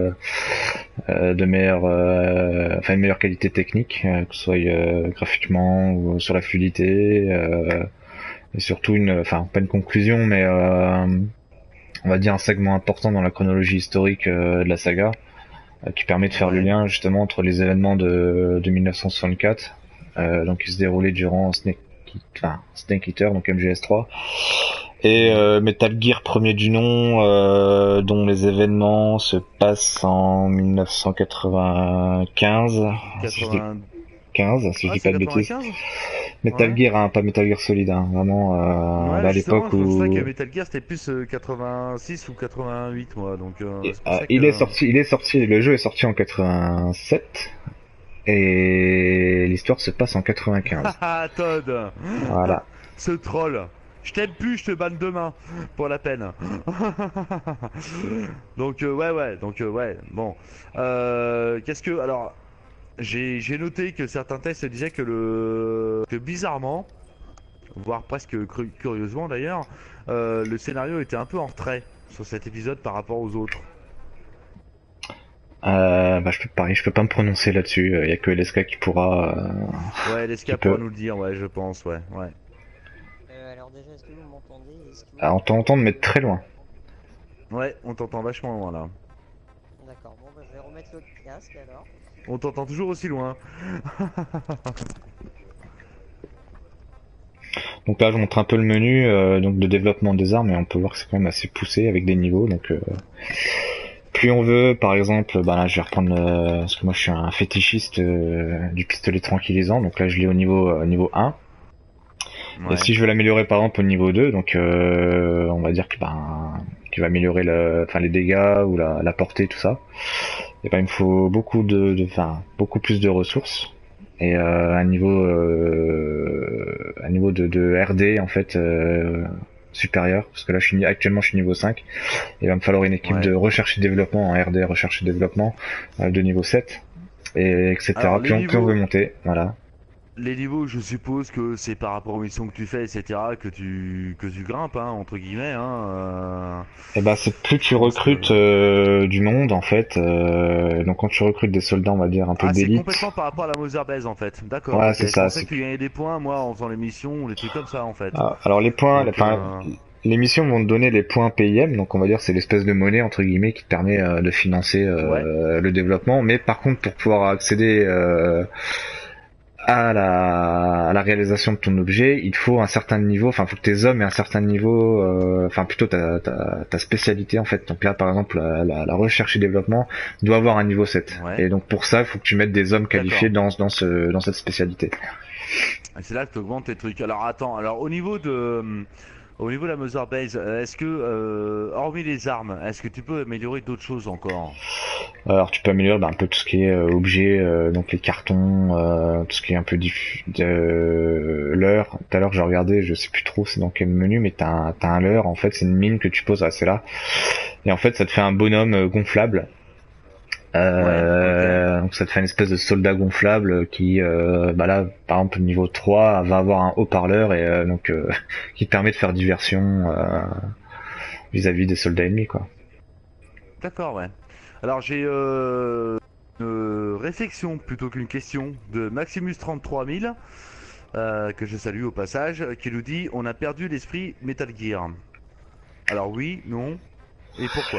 une meilleure qualité technique, que ce soit graphiquement ou sur la fluidité, et surtout pas une conclusion, mais on va dire un segment important dans la chronologie historique de la saga, qui permet de faire le Ouais, lien justement entre les événements de 1964, donc qui se déroulaient durant Snake Eater, donc MGS3, et mhm. Metal Gear premier du nom, dont les événements se passent en 1995, si je dis 80... 15, si je Ah, dis c'est pas de bêtises. 95? Metal Ouais. Gear, hein, pas Metal Gear Solid, hein, vraiment Ouais, à justement, l'époque je pensais que où Metal Gear c'était plus 86 ou 88, moi, donc c'est pour ça il est que... sorti, le jeu est sorti en 87, Et l'histoire se passe en 95. Ah, Todd. Voilà. Ce troll. Je t'aime plus, je te banne demain. Pour la peine. Donc, ouais. Bon. Qu'est-ce que. Alors, j'ai noté que certains tests disaient que bizarrement, voire presque curieusement d'ailleurs, le scénario était un peu en retrait sur cet épisode par rapport aux autres. Bah, je peux pas me prononcer là-dessus. Il y a que LSK qui pourra. Ouais, Qui l'ESCA peut. pourra nous le dire, ouais, je pense, ouais. Alors déjà, est-ce que vous m'entendez? Est-ce que vous Alors, on t'entend de mettre très loin. Ouais, on t'entend vachement loin là. D'accord, bon bah je vais remettre l'autre casque alors. On t'entend toujours aussi loin. Donc là, je montre un peu le menu donc de développement des armes et on peut voir que c'est quand même assez poussé avec des niveaux. Donc plus on veut, par exemple, bah là, je vais reprendre parce que moi, je suis un fétichiste du pistolet tranquillisant. Donc là, je l'ai au niveau 1. Ouais. Et si je veux l'améliorer par exemple au niveau 2, donc on va dire que qu'il va améliorer les dégâts ou la portée, tout ça. Et ben il me faut beaucoup plus de ressources et un niveau de RD en fait supérieur, parce que là actuellement je suis niveau 5 et il va me falloir une équipe Ouais. de recherche et développement en RD, recherche et développement de niveau 7 et etc. Alors, Plus on veut monter, voilà. Les niveaux, je suppose que c'est par rapport aux missions que tu fais, etc., que tu grimpes, hein, entre guillemets, hein. Et bah c'est plus tu Je pense recrutes que... du monde en fait. Donc quand tu recrutes des soldats, on va dire un peu Ah, c'est d'élite. complètement par rapport à la Mother Base, en fait. D'accord, Ouais, ok. c'est Je ça. pensais que tu gagnais des points, moi, en faisant les missions ou des trucs comme ça, en fait. Alors les points, Donc, les missions vont te donner les points PIM, donc on va dire c'est l'espèce de monnaie entre guillemets qui te permet de financer ouais, le développement. Mais par contre pour pouvoir accéder à la réalisation de ton objet, il faut un certain niveau, enfin, faut que tes hommes aient un certain niveau, enfin, plutôt ta spécialité, en fait. Donc là, par exemple, la recherche et développement doit avoir un niveau 7. ouais. Et donc, pour ça, il faut que tu mettes des hommes qualifiés dans cette spécialité. Et c'est là que tu augmentes tes trucs. Alors, attends, alors, au niveau de la Mother Base, est-ce que, hormis les armes, est-ce que tu peux améliorer d'autres choses encore? Alors, tu peux améliorer un peu tout ce qui est objet, donc les cartons, tout ce qui est un peu leurre. Tout à l'heure, j'ai regardé, je sais plus trop c'est dans quel menu, mais t'as un leurre, en fait, c'est une mine que tu poses, c'est là. Et en fait, ça te fait un bonhomme gonflable. Ouais, Donc ça te fait une espèce de soldat gonflable qui, bah là, par exemple, niveau 3 va avoir un haut-parleur et donc qui te permet de faire diversion vis-à-vis des soldats ennemis, quoi. d'accord, ouais. Alors, j'ai une réflexion plutôt qu'une question de Maximus 33000, que je salue au passage, qui nous dit on a perdu l'esprit Metal Gear. Alors, oui, non, et pourquoi?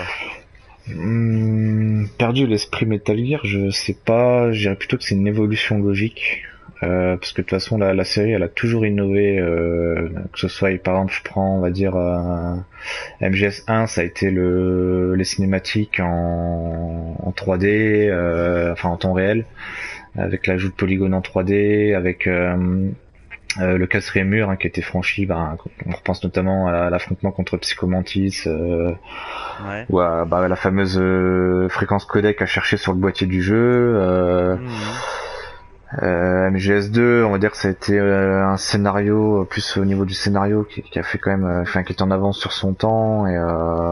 Perdu l'esprit Metal Gear, je sais pas, je dirais plutôt que c'est une évolution logique. Parce que de toute façon la série elle a toujours innové, que ce soit par exemple je prends on va dire MGS1 ça a été les cinématiques en 3D, enfin en temps réel, avec l'ajout de polygones en 3D, avec le quatrième mur qui a été franchi, on repense notamment à l'affrontement contre Psychomantis, Ouais. ou à la fameuse fréquence codec à chercher sur le boîtier du jeu. MGS2, on va dire que ça a été un scénario, plus au niveau du scénario, qui a fait quand même, qui était en avance sur son temps, et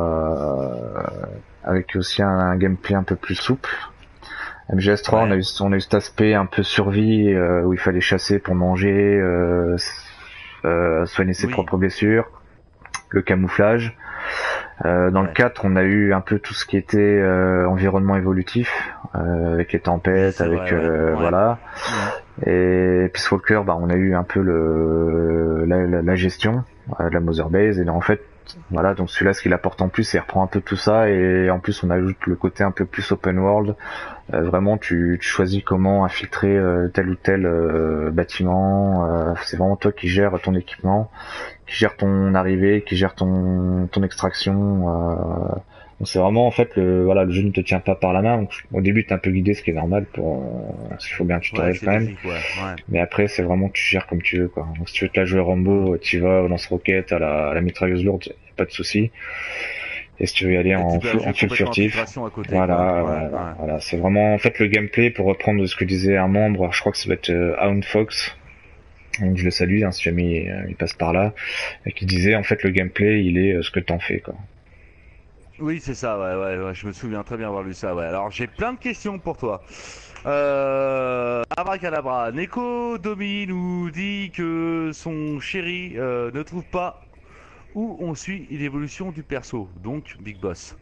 avec aussi un gameplay un peu plus souple. MGS3, Ouais. on a eu cet aspect un peu survie, où il fallait chasser pour manger, soigner ses Oui. propres blessures, le camouflage. Dans le Ouais. 4, on a eu un peu tout ce qui était environnement évolutif, avec les tempêtes, C'est avec vrai, ouais. voilà. Et Peace Walker, on a eu un peu la gestion de la Mother Base. Et là, en fait, voilà, donc celui-là, ce qu'il apporte en plus, c'est qu'il reprend un peu tout ça. Et en plus, on ajoute le côté un peu plus open world. Vraiment, tu choisis comment infiltrer tel ou tel bâtiment. C'est vraiment toi qui gères ton équipement, qui gère ton arrivée, qui gère ton extraction. Donc c'est vraiment en fait le jeu ne te tient pas par la main. Donc, au début t'es un peu guidé, ce qui est normal parce qu'il faut bien un tutoriel Ouais, c'est quand même. logique, ouais. Mais après c'est vraiment tu gères comme tu veux, quoi. Donc si tu veux te la jouer Rambo, tu vas au lance-roquette, à la mitrailleuse lourde, y a pas de souci. Et si tu veux y aller Et en tu peux la jouer full complètement en furtif, filtration à côté, voilà, quoi. voilà, Ouais. voilà. C'est vraiment en fait le gameplay pour reprendre ce que disait un membre, je crois que ça va être Hound Fox. Donc je le salue hein, si jamais il passe par là, et qui disait en fait le gameplay il est ce que t'en fais quoi. Oui, c'est ça, ouais, je me souviens très bien avoir lu ça, ouais. Alors, j'ai plein de questions pour toi. Abracadabra, Neko Domi nous dit que son chéri ne trouve pas où on suit l'évolution du perso, donc Big Boss.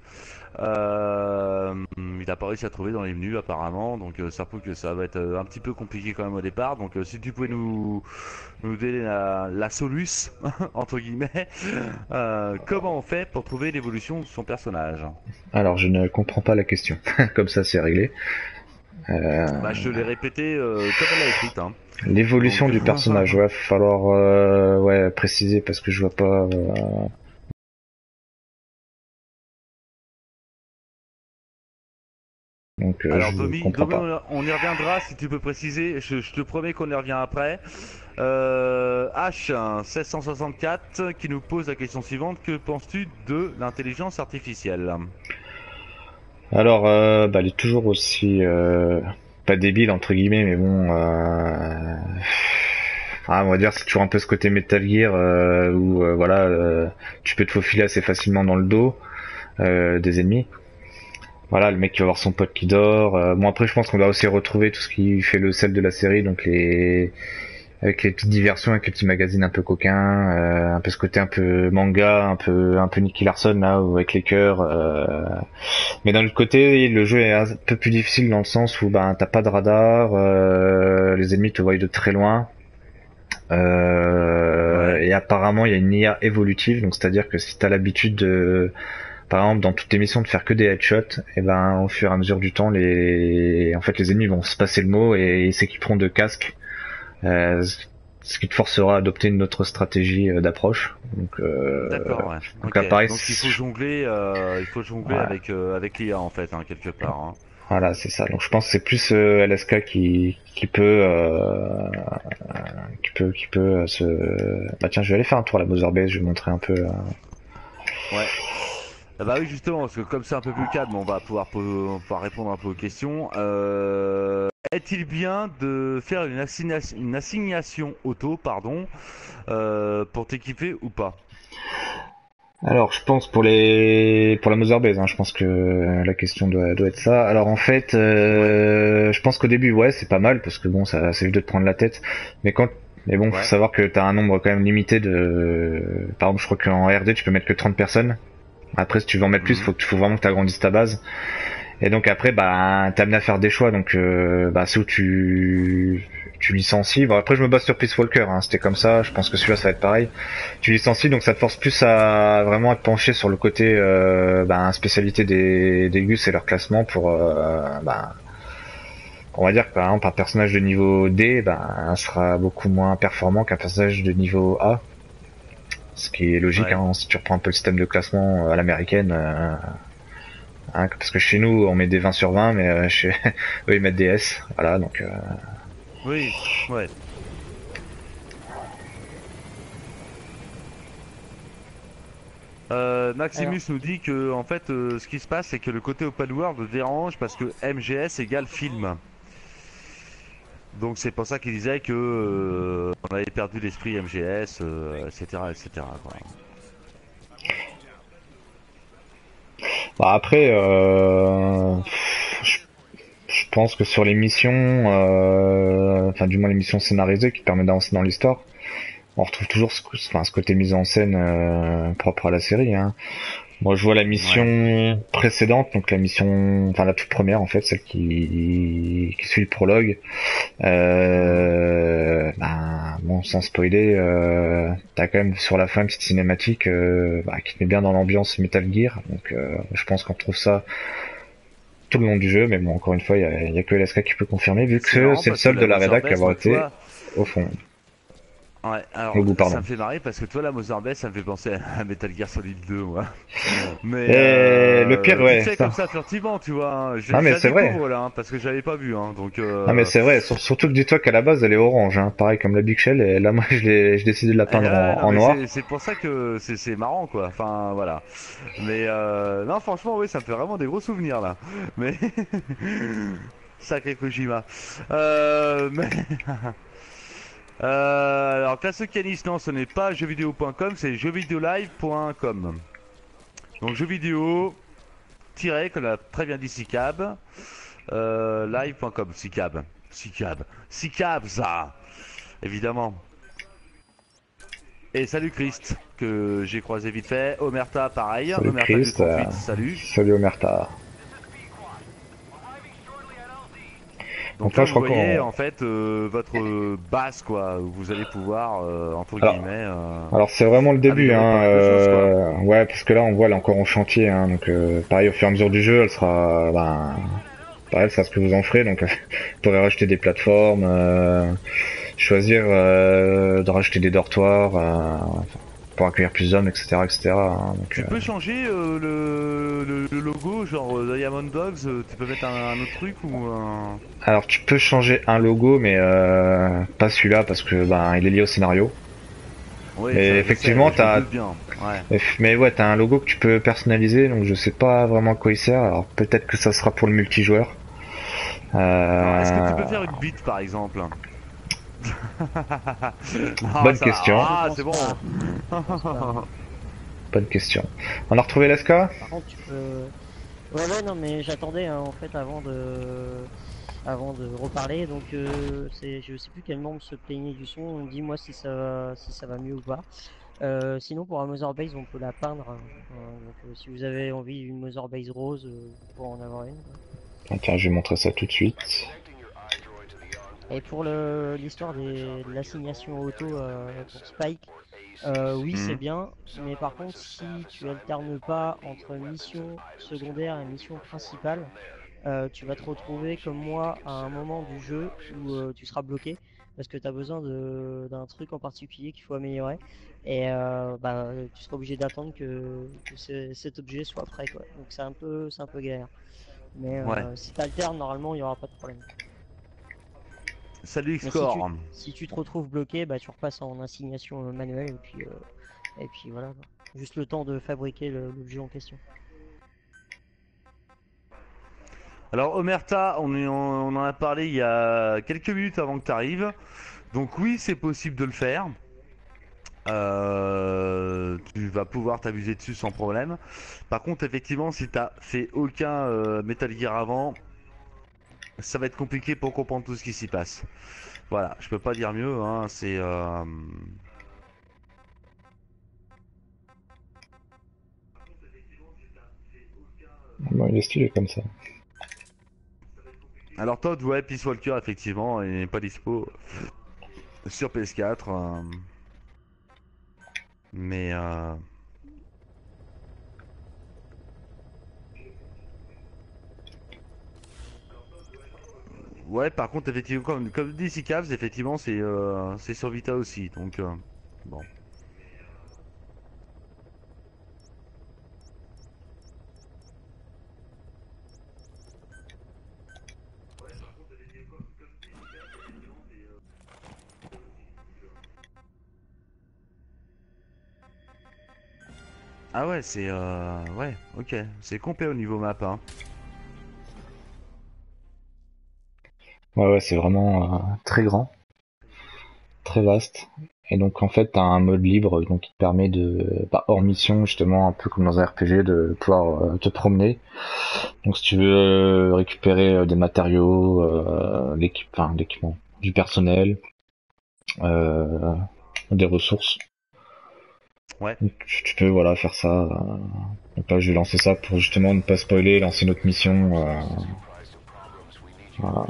Il a pas réussi à trouver dans les menus apparemment, donc ça prouve que ça va être un petit peu compliqué quand même au départ. Donc si tu pouvais nous donner la soluce, entre guillemets, comment on fait pour trouver l'évolution de son personnage? Alors je ne comprends pas la question, comme ça c'est réglé. Bah, je te l'ai répété comme elle l'a écrite, hein. L'évolution Donc, du personnage, ouais, falloir ouais préciser parce que je vois pas. Donc alors je comprends Domi, pas. on y reviendra si tu peux préciser. Je te promets qu'on y revient après. H1664 qui nous pose la question suivante. Que penses-tu de l'intelligence artificielle? Alors bah, elle est toujours aussi pas débile entre guillemets, mais bon. On va dire c'est toujours un peu ce côté Metal Gear où voilà tu peux te faufiler assez facilement dans le dos des ennemis. Voilà, le mec qui va voir son pote qui dort. Bon après je pense qu'on va aussi retrouver tout ce qui fait le sel de la série, donc les avec les petites diversions, avec les petits magazines un peu coquins, un peu ce côté un peu manga, un peu Nicky Larson là, ou avec les cœurs. Mais d'un autre côté, le jeu est un peu plus difficile dans le sens où ben t'as pas de radar, les ennemis te voient de très loin. Ouais. Et apparemment il y a une IA évolutive, donc c'est-à-dire que si t'as l'habitude de par exemple, dans toutes tes missions de faire que des headshots, et ben au fur et à mesure du temps, en fait, les ennemis vont se passer le mot et ils s'équiperont de casques, euh, ce qui te forcera à adopter une autre stratégie d'approche. D'accord, ouais. Donc là, Ok. pareil, Donc il faut jongler voilà, avec l'IA en fait, hein, quelque part, hein. voilà, c'est ça. Donc je pense que c'est plus LSK qui peut se. Bah tiens, je vais aller faire un tour à la Mother Base, je vais montrer un peu. Ouais. Ah bah oui, justement, parce que comme c'est un peu plus calme, on va on va pouvoir répondre un peu aux questions. Est-il bien de faire une assignation auto, pardon, pour t'équiper ou pas? Alors, je pense pour la Mother Base, hein, je pense que la question doit être ça. Alors en fait, Ouais, je pense qu'au début, ouais, c'est pas mal parce que bon, ça c'est juste de te prendre la tête. Mais bon, faut ouais. savoir que t'as un nombre quand même limité de. Par exemple, je crois qu'en RD, tu peux mettre que 30 personnes. Après, si tu veux en mettre plus, Mhm. faut vraiment que tu agrandisses ta base. Et donc après, bah, t'es amené à faire des choix. Donc, bah, c'est où tu licencies. Bon, après, je me base sur Peace Walker. Hein, c'était comme ça. Je pense que celui-là, ça va être pareil. Tu licencies, donc ça te force plus à vraiment à te pencher sur le côté bah, spécialité des Gus et leur classement pour, bah, on va dire que par exemple un personnage de niveau D, bah, sera beaucoup moins performant qu'un personnage de niveau A. Ce qui est logique, Ouais. hein, si tu reprends un peu le système de classement à l'américaine. Hein, parce que chez nous, on met des 20 sur 20, mais chez eux, ils mettent des S. Voilà, donc. Oui, ouais. Alors, Maximus nous dit que en fait, ce qui se passe, c'est que le côté open world le dérange parce que MGS égale film. Donc c'est pour ça qu'il disait que on avait perdu l'esprit MGS, etc., etc. Quoi. Bah, après, je, je pense que sur les missions, enfin du moins les missions scénarisées qui permettent d'avancer dans l'histoire, on retrouve toujours ce côté mise en scène propre à la série. Hein. Moi, je vois la Ouais. mission précédente, donc la mission, enfin la toute première en fait, celle qui suit le prologue. Mhm. Ben, bon, sans spoiler, t'as quand même sur la fin une petite cinématique bah, qui te met bien dans l'ambiance Metal Gear. Donc, je pense qu'on retrouve ça tout le long du jeu. Mais bon, encore une fois, il y a que LSK qui peut confirmer, vu C'est que marrant c'est le parce que seul de la la Mother rédac à Base, avoir moi, tu été vois, au fond. Ouais, alors Au bout, ça pardon. me fait marrer parce que toi la Mother Base ça me fait penser à Metal Gear Solid 2 moi. Mais Et le pire, vite ouais, fait comme ça. ça furtivement tu vois, hein. Non, Je mais la c'est vrai. découvre là hein, parce que j'avais pas vu hein, donc Non, mais c'est vrai. Surtout que dis-toi qu'à la base, elle est orange, hein. Pareil comme la Big Shell. Et là, moi, j'ai décidé de la eh peindre ouais, non en mais noir. c'est pour ça que c'est marrant quoi, enfin voilà. Mais non franchement oui ça me fait vraiment des gros souvenirs là. Mais sacré Kojima. Mais alors Classe Canis non ce n'est pas jeuxvideo.com c'est jeuxvideolive.com. Donc jeux vidéo tiré, comme l'a très bien dit Sicab, live.com, Sicab, ça, évidemment. Et salut Christ, que j'ai croisé vite fait. Omerta, pareil. Salut Omerta du Christ. 38, salut. Salut Omerta. Donc Donc là, là, je vous crois voyez, qu'on... en fait, votre base, quoi. Où vous allez pouvoir, entre Alors, guillemets, alors c'est vraiment le début, améliorer pas hein. mal de choses, quoi. Ouais, parce que là, on voit, elle est encore en chantier, hein. Donc, pareil, au fur et à mesure du jeu, elle sera... Ben, pareil, ça ce que vous en ferez. Donc, vous pourrez rajouter des plateformes, choisir de rajouter des dortoirs pour accueillir plus d'hommes, etc., etc., hein. Donc, Tu peux changer le logo, genre Diamond Dogs, tu peux mettre un autre truc ou un... alors, tu peux changer un logo, mais pas celui-là parce que ben il est lié au scénario. Oui, Mais ça je sais, effectivement, ouais, je me doute bien. Ouais. mais ouais, t'as un logo que tu peux personnaliser, donc je sais pas vraiment à quoi il sert. Alors peut-être que ça sera pour le multijoueur. Alors, est-ce que tu Euh, peux faire une bite par exemple? Non, Bonne ça va. question, Je Ah, c'est pense bon. pas. Je pense pas. bonne question. On a retrouvé l'Esca? Par contre, tu peux. Ouais, ouais, non, mais j'attendais hein, en fait avant de reparler. Donc, je sais plus quel membre se plaignait du son. Dis-moi si ça va mieux ou pas. Sinon, pour un Mother Base, on peut la peindre, hein. Donc, si vous avez envie d'une Mother Base rose, vous pourrez en avoir une, quoi. Tiens, je vais montrer ça tout de suite. Et pour l'histoire de l'assignation auto pour Spike, oui, c'est Mhm. bien, mais par contre, si tu alternes pas entre mission secondaire et mission principale, tu vas te retrouver comme moi à un moment du jeu où tu seras bloqué parce que tu as besoin d'un truc en particulier qu'il faut améliorer et bah, tu seras obligé d'attendre que cet objet soit prêt, quoi. Donc c'est un peu galère. Mais Ouais. si tu alternes, normalement, il n'y aura pas de problème. Salut Mais Xcore. si tu te retrouves bloqué, bah, tu repasses en assignation manuelle et puis voilà, quoi. Juste le temps de fabriquer l'objet en question. Alors Omerta, on en a parlé il y a quelques minutes avant que tu arrives. Donc oui, c'est possible de le faire. Tu vas pouvoir t'amuser dessus sans problème. Par contre, effectivement, si t'as fait aucun Metal Gear avant, ça va être compliqué pour comprendre tout ce qui s'y passe. Voilà, je peux pas dire mieux, hein, c'est... Bon, il est stylé comme ça. Alors Todd, ouais, Peace Walker, effectivement, il n'est pas dispo sur PS4. Mais... Ouais, par contre, effectivement, comme dit Cavs, effectivement, c'est sur Vita aussi. Donc, bon. Ah ouais, c'est... Ouais, ok. C'est complet au niveau map, hein. Ouais, ouais, c'est vraiment très grand, très vaste. Et donc en fait, t'as un mode libre donc qui te permet de, bah, hors mission justement, un peu comme dans un RPG, de pouvoir te promener. Donc si tu veux récupérer des matériaux, l'équipement, du personnel, euh, des ressources, Ouais. donc, tu peux voilà faire ça. Donc là, je vais lancer ça pour justement ne pas spoiler, lancer notre mission. Voilà.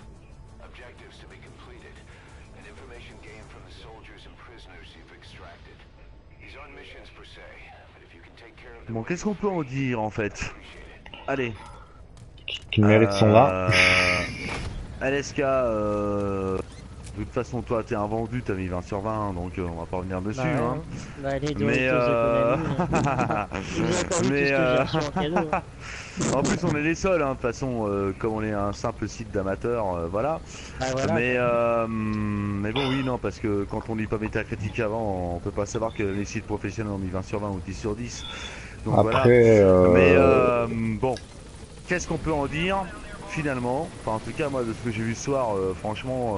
Bon, qu'est-ce qu'on peut en dire, en fait? Allez. Qui mérite son là. LSK, De toute façon, toi, t'es un vendu, t'as mis 20 sur 20, donc on va pas revenir dessus. Bah, ouais, Hein. hein. Bah, les Mais Doritos de Konami, hein. Je vous ai encore vu tout mais ce que j'ai reçu en cadeau. en plus, on est les seuls, hein, de toute façon, comme on est un simple site d'amateur, voilà. Bah voilà, quoi. Mais bon, oui, non, parce que quand on lit pas Metacritic avant, on peut pas savoir que les sites professionnels ont mis 20 sur 20 ou 10 sur 10. Donc voilà. Après, Mais bon, qu'est-ce qu'on peut en dire finalement? Enfin, en tout cas, moi, de ce que j'ai vu ce soir, franchement,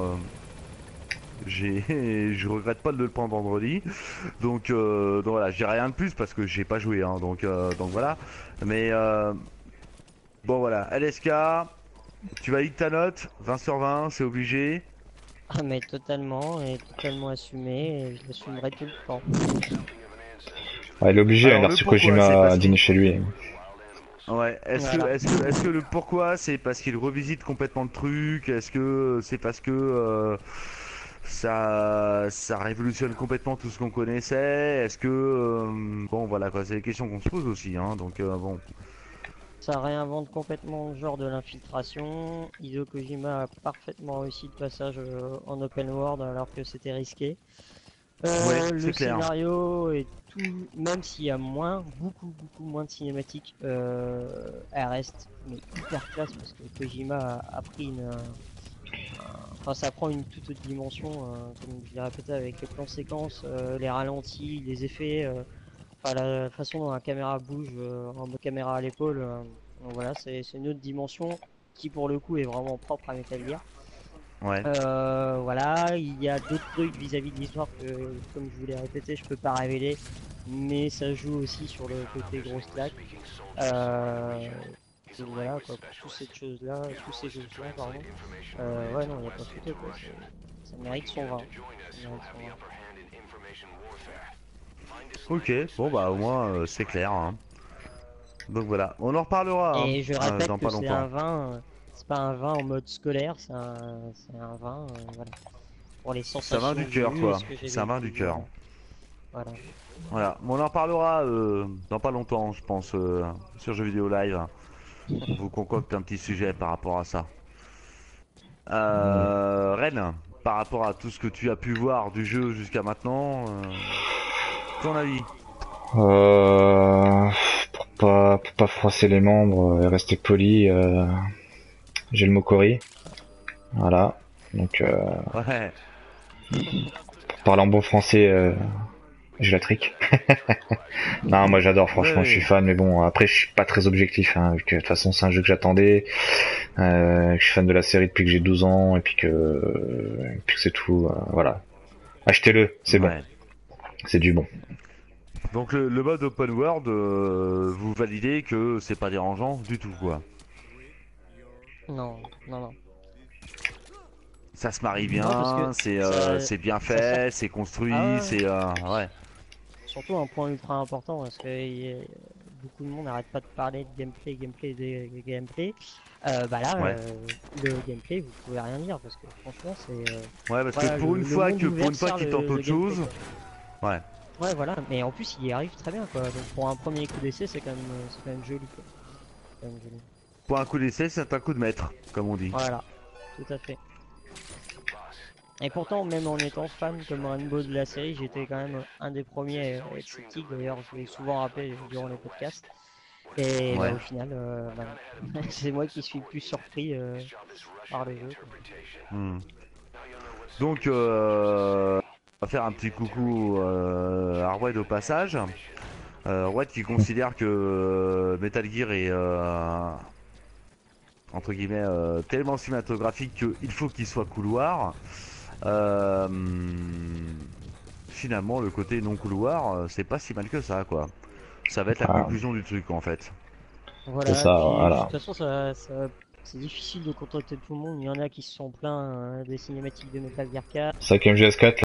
je regrette pas de le prendre vendredi. Donc voilà, j'ai rien de plus parce que j'ai pas joué, hein, donc voilà. Mais bon, voilà, LSK, tu valides ta note, 20 sur 20, c'est obligé. Ah, mais totalement, et totalement assumé, et je l'assumerai tout le temps. ouais, il est obligé, il Alors a le reçu pourquoi, c'est Kojima à parce dîner qu'il... chez lui. Ouais, Voilà. est-ce que le pourquoi c'est parce qu'il revisite complètement le truc? Est-ce que c'est parce que ça révolutionne complètement tout ce qu'on connaissait? Est-ce que bon voilà quoi, c'est des questions qu'on se pose aussi, hein. Donc bon, Ça réinvente complètement le genre de l'infiltration. Hideo Kojima a parfaitement réussi le passage en open world alors que c'était risqué. ouais, Le c'est clair. scénario est tout, même s'il y a moins, beaucoup moins de cinématiques, elle reste mais hyper classe parce que Kojima a pris enfin ça prend une toute autre dimension, comme je l'ai répété avec les plans séquences, les ralentis, les effets, enfin la façon dont la caméra bouge en mode caméra à l'épaule. Donc voilà, c'est une autre dimension qui pour le coup est vraiment propre à Metal Gear. Ouais. Voilà, il y a d'autres trucs vis-à-vis de l'histoire que, comme je vous l'ai répété, je peux pas révéler, mais ça joue aussi sur le côté grosse claque. Euh, donc voilà, quoi, pour toutes ces choses-là, pardon. Ouais, non, il n'y a pas photo, quoi. Ça mérite son vin. Ça mérite son vin. Ok, bon bah au moins c'est clair, hein. Donc voilà, on en reparlera, hein, Et je répète dans que pas c'est longtemps. un vin, c'est pas un vin en mode scolaire, c'est un vin, voilà, pour les Ça vient sensations du que j'ai cœur eues et quoi, ce que j'ai ça vient du vécu, cœur. voilà. Voilà. Voilà, mais on en reparlera dans pas longtemps, je pense, sur Jeux Vidéo Live. On vous concocte un petit sujet par rapport à ça. Ren, par rapport à tout ce que tu as pu voir du jeu jusqu'à maintenant, ton avis? Euh, pour pas froisser les membres et rester poli, j'ai le Mokori. Voilà. Donc, Ouais, pour parler en bon français, j'ai la trick. Non, moi j'adore, ouais, franchement, je suis ouais. fan, mais bon, après, je suis pas très objectif, hein, vu que de toute façon, c'est un jeu que j'attendais, que je suis fan de la série depuis que j'ai 12 ans, et puis que c'est tout, voilà. Achetez-le, c'est bon, Ouais. c'est du bon. Donc le mode open world, vous validez que c'est pas dérangeant du tout, quoi. Non, non, non. Ça se marie Non, parce que bien, ça, c'est bien ça sert. fait, c'est Ah construit, ouais, ouais. c'est ouais. Surtout un point ultra important parce que beaucoup de monde n'arrête pas de parler de gameplay, gameplay. Bah là, Ouais. le gameplay, vous pouvez rien dire parce que franchement, c'est Ouais, parce que voilà, pour monde une ouvert fois sert qu'il tente le autre gameplay chose, quoi. ouais. Ouais, voilà. Mais en plus, il y arrive très bien quoi. Donc pour un premier coup d'essai, c'est quand même joli quoi. C'est quand même joli. Pour un coup d'essai, c'est un coup de maître, comme on dit. Voilà, tout à fait. Et pourtant, même en étant fan comme Rainbow de la série, j'étais quand même un des premiers à être sceptique. D'ailleurs, je l'ai souvent rappelé durant les podcasts. Et bah, Ouais. au final, bah, non. C'est moi qui suis le plus surpris par le jeu, quoi. Hmm. Donc, on va faire un petit coucou à Red au passage. Red qui considère que Metal Gear est entre guillemets tellement cinématographique qu'il faut qu'il soit couloir. Euh, Finalement, le côté non couloir, c'est pas si mal que ça, quoi. Ça va être la Ah, conclusion du truc, en fait. c'est Voilà, et ça, puis de toute voilà. façon, c'est difficile de contenter tout le monde. Il y en a qui se sont plaints des cinématiques de Metal Gear 4. 5ème GS4,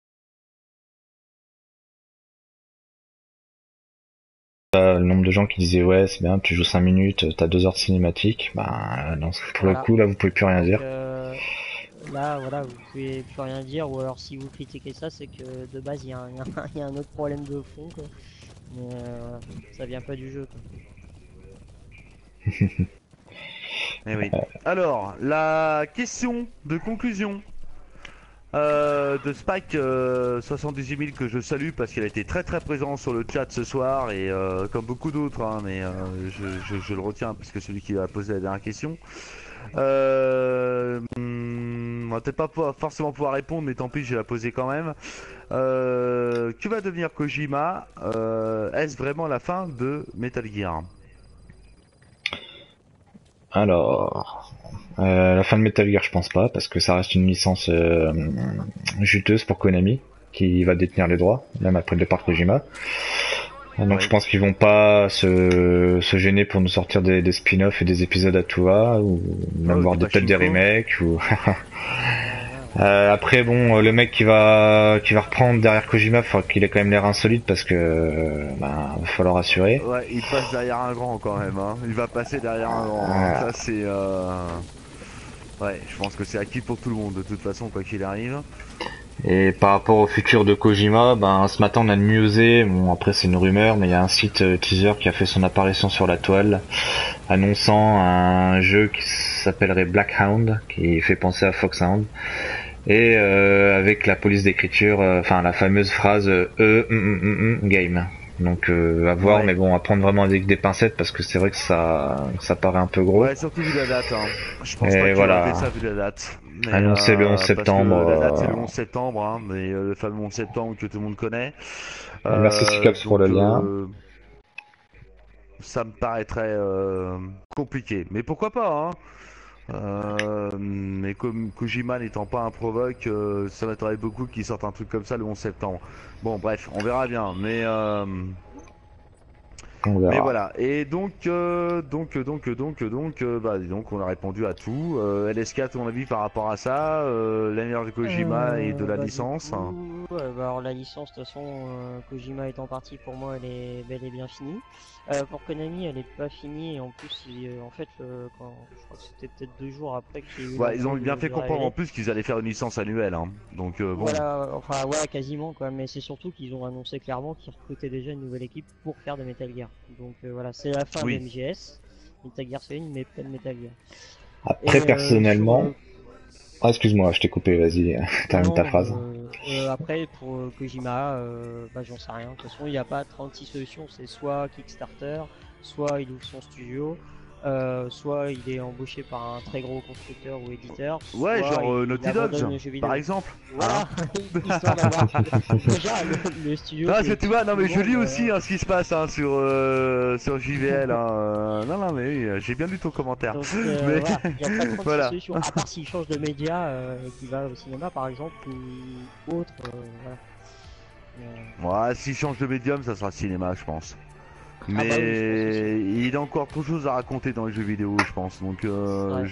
là, le nombre de gens qui disaient ouais, c'est bien, tu joues 5 minutes, t'as 2 heures de cinématique, bah, non, pour le Voilà. coup, là, vous pouvez plus rien Donc dire. là, voilà, vous pouvez plus rien dire. Ou alors, si vous critiquez ça, c'est que de base, il y a un autre problème de fond, quoi. Mais voilà, ça vient pas du jeu, quoi. Eh oui. Alors, la question de conclusion. De Spike 78 000 que je salue parce qu'elle a été très très présente sur le chat ce soir et comme beaucoup d'autres, hein, mais je le retiens parce que celui qui a posé la dernière question. On va peut-être pas forcément pouvoir répondre, mais tant pis, je vais la poser quand même. Que va devenir Kojima? Est-ce vraiment la fin de Metal Gear? Alors, la fin de Metal Gear, je pense pas, parce que ça reste une licence juteuse pour Konami, qui va détenir les droits, même après le départ de Kojima. Donc Ouais. je pense qu'ils vont pas se gêner pour nous sortir des spin-offs et des épisodes à tout va, ou même Oh, voir des peut-être des pachinko. remakes. Ou... après bon, le mec qui va reprendre derrière Kojima, faut qu'il ait quand même l'air insolite parce que va falloir assurer. Ouais, il passe derrière un grand quand même, hein. Il va passer derrière un grand, hein. Ça c'est... Ouais, je pense que c'est acquis pour tout le monde de toute façon, quoi qu'il arrive. Et par rapport au futur de Kojima, ce matin on a newsé, bon après c'est une rumeur, mais il y a un site teaser qui a fait son apparition sur la toile, annonçant un jeu qui s'appellerait Blackhound, qui fait penser à Foxhound, et avec la police d'écriture, la fameuse phrase game. Donc à voir, Ouais. mais bon, à prendre vraiment avec des pincettes parce que c'est vrai que ça paraît un peu gros. Ouais, surtout vu la date, hein. Je pense Et pas qu'il voilà. va rater ça vu la date. Mais, Annoncé le 11 parce septembre. que la date c'est le 11 septembre, hein, mais le fameux 11 septembre que tout le monde connaît. Merci Cyclops pour le lien. Ça me paraîtrait compliqué. Mais pourquoi pas, hein. Mais comme Kojima n'étant pas un provoque, ça m'étonnerait beaucoup qu'il sorte un truc comme ça le 11 septembre. Bon, bref, on verra bien. On verra. Mais voilà. Et donc, dis donc, on a répondu à tout. LSK, ton avis par rapport à ça, l'avenir de Kojima et de la Du licence. coup, alors la licence, de toute façon, Kojima étant parti, pour moi, elle est bel et bien finie. Pour Konami, elle est pas finie, et en plus, en fait, quand, je crois que c'était peut-être 2 jours après qu'il y a eu Ouais, ils ont l'info bien de fait comprendre révéler. en plus qu'ils allaient faire une licence annuelle, hein. Donc bon. Voilà, enfin, ouais, quasiment, quoi, mais c'est surtout qu'ils ont annoncé clairement qu'ils recrutaient déjà une nouvelle équipe pour faire des Metal Gear. Donc voilà, c'est la fin Oui. de MGS. Metal Gear Solid, mais pas de Metal Gear. Après, Et personnellement... sur, Ah, excuse-moi, je t'ai coupé, vas-y, termine ta non, phrase. après, pour Kojima, j'en sais rien. De toute façon, il n'y a pas 36 solutions. C'est soit Kickstarter, soit il ouvre son studio, soit il est embauché par un très gros constructeur ou éditeur, Ouais, soit genre il Naughty abandonne Dogs, le jeu vidéo. par exemple. Voilà, histoire d'avoir déjà le studio. Non, qui c'est est tu vois, non tout mais le je lis monde, aussi hein, ce qui se passe hein, sur JVL. Hein, non mais oui, j'ai bien lu ton commentaire. Donc Mais voilà, il n'y a pas 36 voilà. solutions, à part s'il change de média et qu'il va au cinéma par exemple ou autre. Voilà. Ouais, s'il change de médium, ça sera cinéma, je pense. Mais bah oui, je pense aussi. il a encore trop de choses à raconter dans les jeux vidéo, je pense. Donc Ouais,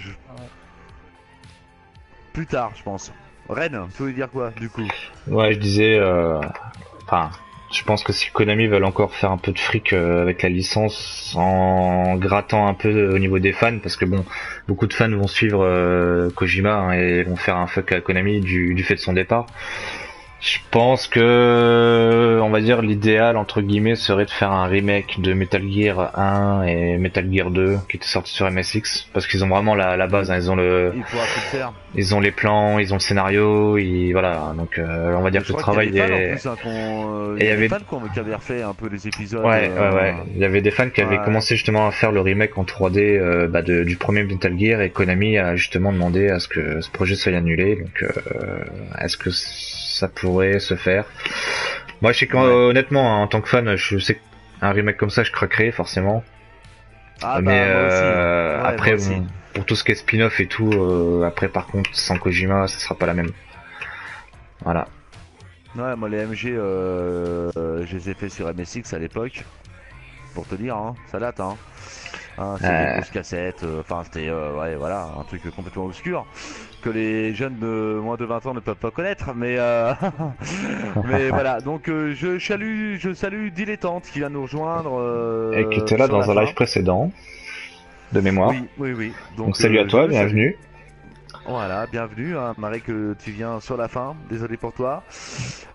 plus tard, je pense. Ren, tu voulais dire quoi, du coup? Ouais, je disais... je pense que si Konami veulent encore faire un peu de fric avec la licence en grattant un peu au niveau des fans, parce que bon, beaucoup de fans vont suivre Kojima hein, et vont faire un fuck à Konami du fait de son départ. Je pense que, on va dire, l'idéal, entre guillemets, serait de faire un remake de Metal Gear 1 et Metal Gear 2, qui étaient sortis sur MSX, parce qu'ils ont vraiment la base, hein, Il pourra tout faire. ils ont les plans, ils ont le scénario, voilà, donc, on va dire que le travail il y avait est... des fans en plus, hein, Et il y avait des fans qui avaient refait un peu les épisodes. Ouais. Il y avait des fans qui avaient ouais. commencé justement à faire le remake en 3D du premier Metal Gear et Konami a justement demandé à ce que ce projet soit annulé. Donc, est-ce que ça pourrait se faire? Moi, je sais honnêtement, hein, en tant que fan, je sais qu'un remake comme ça, je craquerais forcément. Ah Mais bah, moi aussi. Ouais, après, moi aussi. bon, pour tout ce qui est spin-off et tout, après par contre, sans Kojima, ça sera pas la même. Voilà. Ouais, moi les MG, je les ai fait sur MSX à l'époque. Pour te dire, hein, ça date, hein. C'était des grosses cassettes, enfin c'était, ouais, voilà, un truc complètement obscur que les jeunes de moins de 20 ans ne peuvent pas connaître, mais mais voilà. Donc je salue Dilettante qui vient nous rejoindre. Et qui était là sur dans la un fin. live précédent, de mémoire. Oui. Donc salut à toi, je le salue. bienvenue. Voilà, bienvenue, hein, Marie, que tu viens sur la fin, désolé pour toi.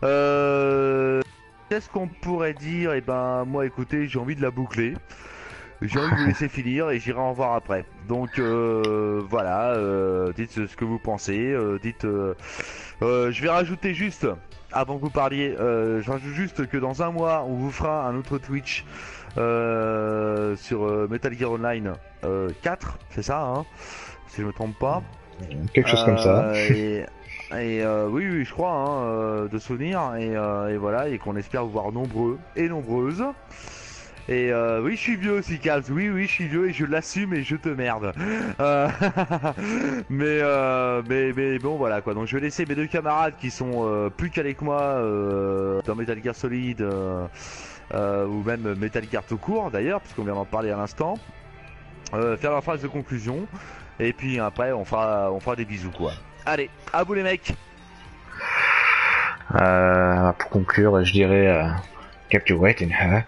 Qu'est-ce qu'on pourrait dire? Eh ben, moi, écoutez, j'ai envie de la boucler. J'ai envie de vous laisser finir et j'irai en voir après. Donc voilà, dites ce que vous pensez. Je vais rajouter juste, avant que vous parliez, je rajoute juste que dans un mois, on vous fera un autre Twitch sur Metal Gear Online 4, c'est ça, hein, si je me trompe pas. Quelque chose comme ça. Oui, oui, je crois, hein, de souvenir. Et voilà, et qu'on espère vous voir nombreux et nombreuses. Et oui, je suis vieux aussi, Kaz. Oui, oui, je suis vieux et je l'assume et je te merde. Euh, mais bon, voilà quoi. Donc je vais laisser mes deux camarades qui sont plus calés que moi dans Metal Gear Solid ou même Metal Gear tout court d'ailleurs, puisqu'on vient d'en parler à l'instant. Faire leur phrase de conclusion. Et puis après, on fera des bisous quoi. Allez, à vous les mecs. Pour conclure, je dirais kept you waiting, huh?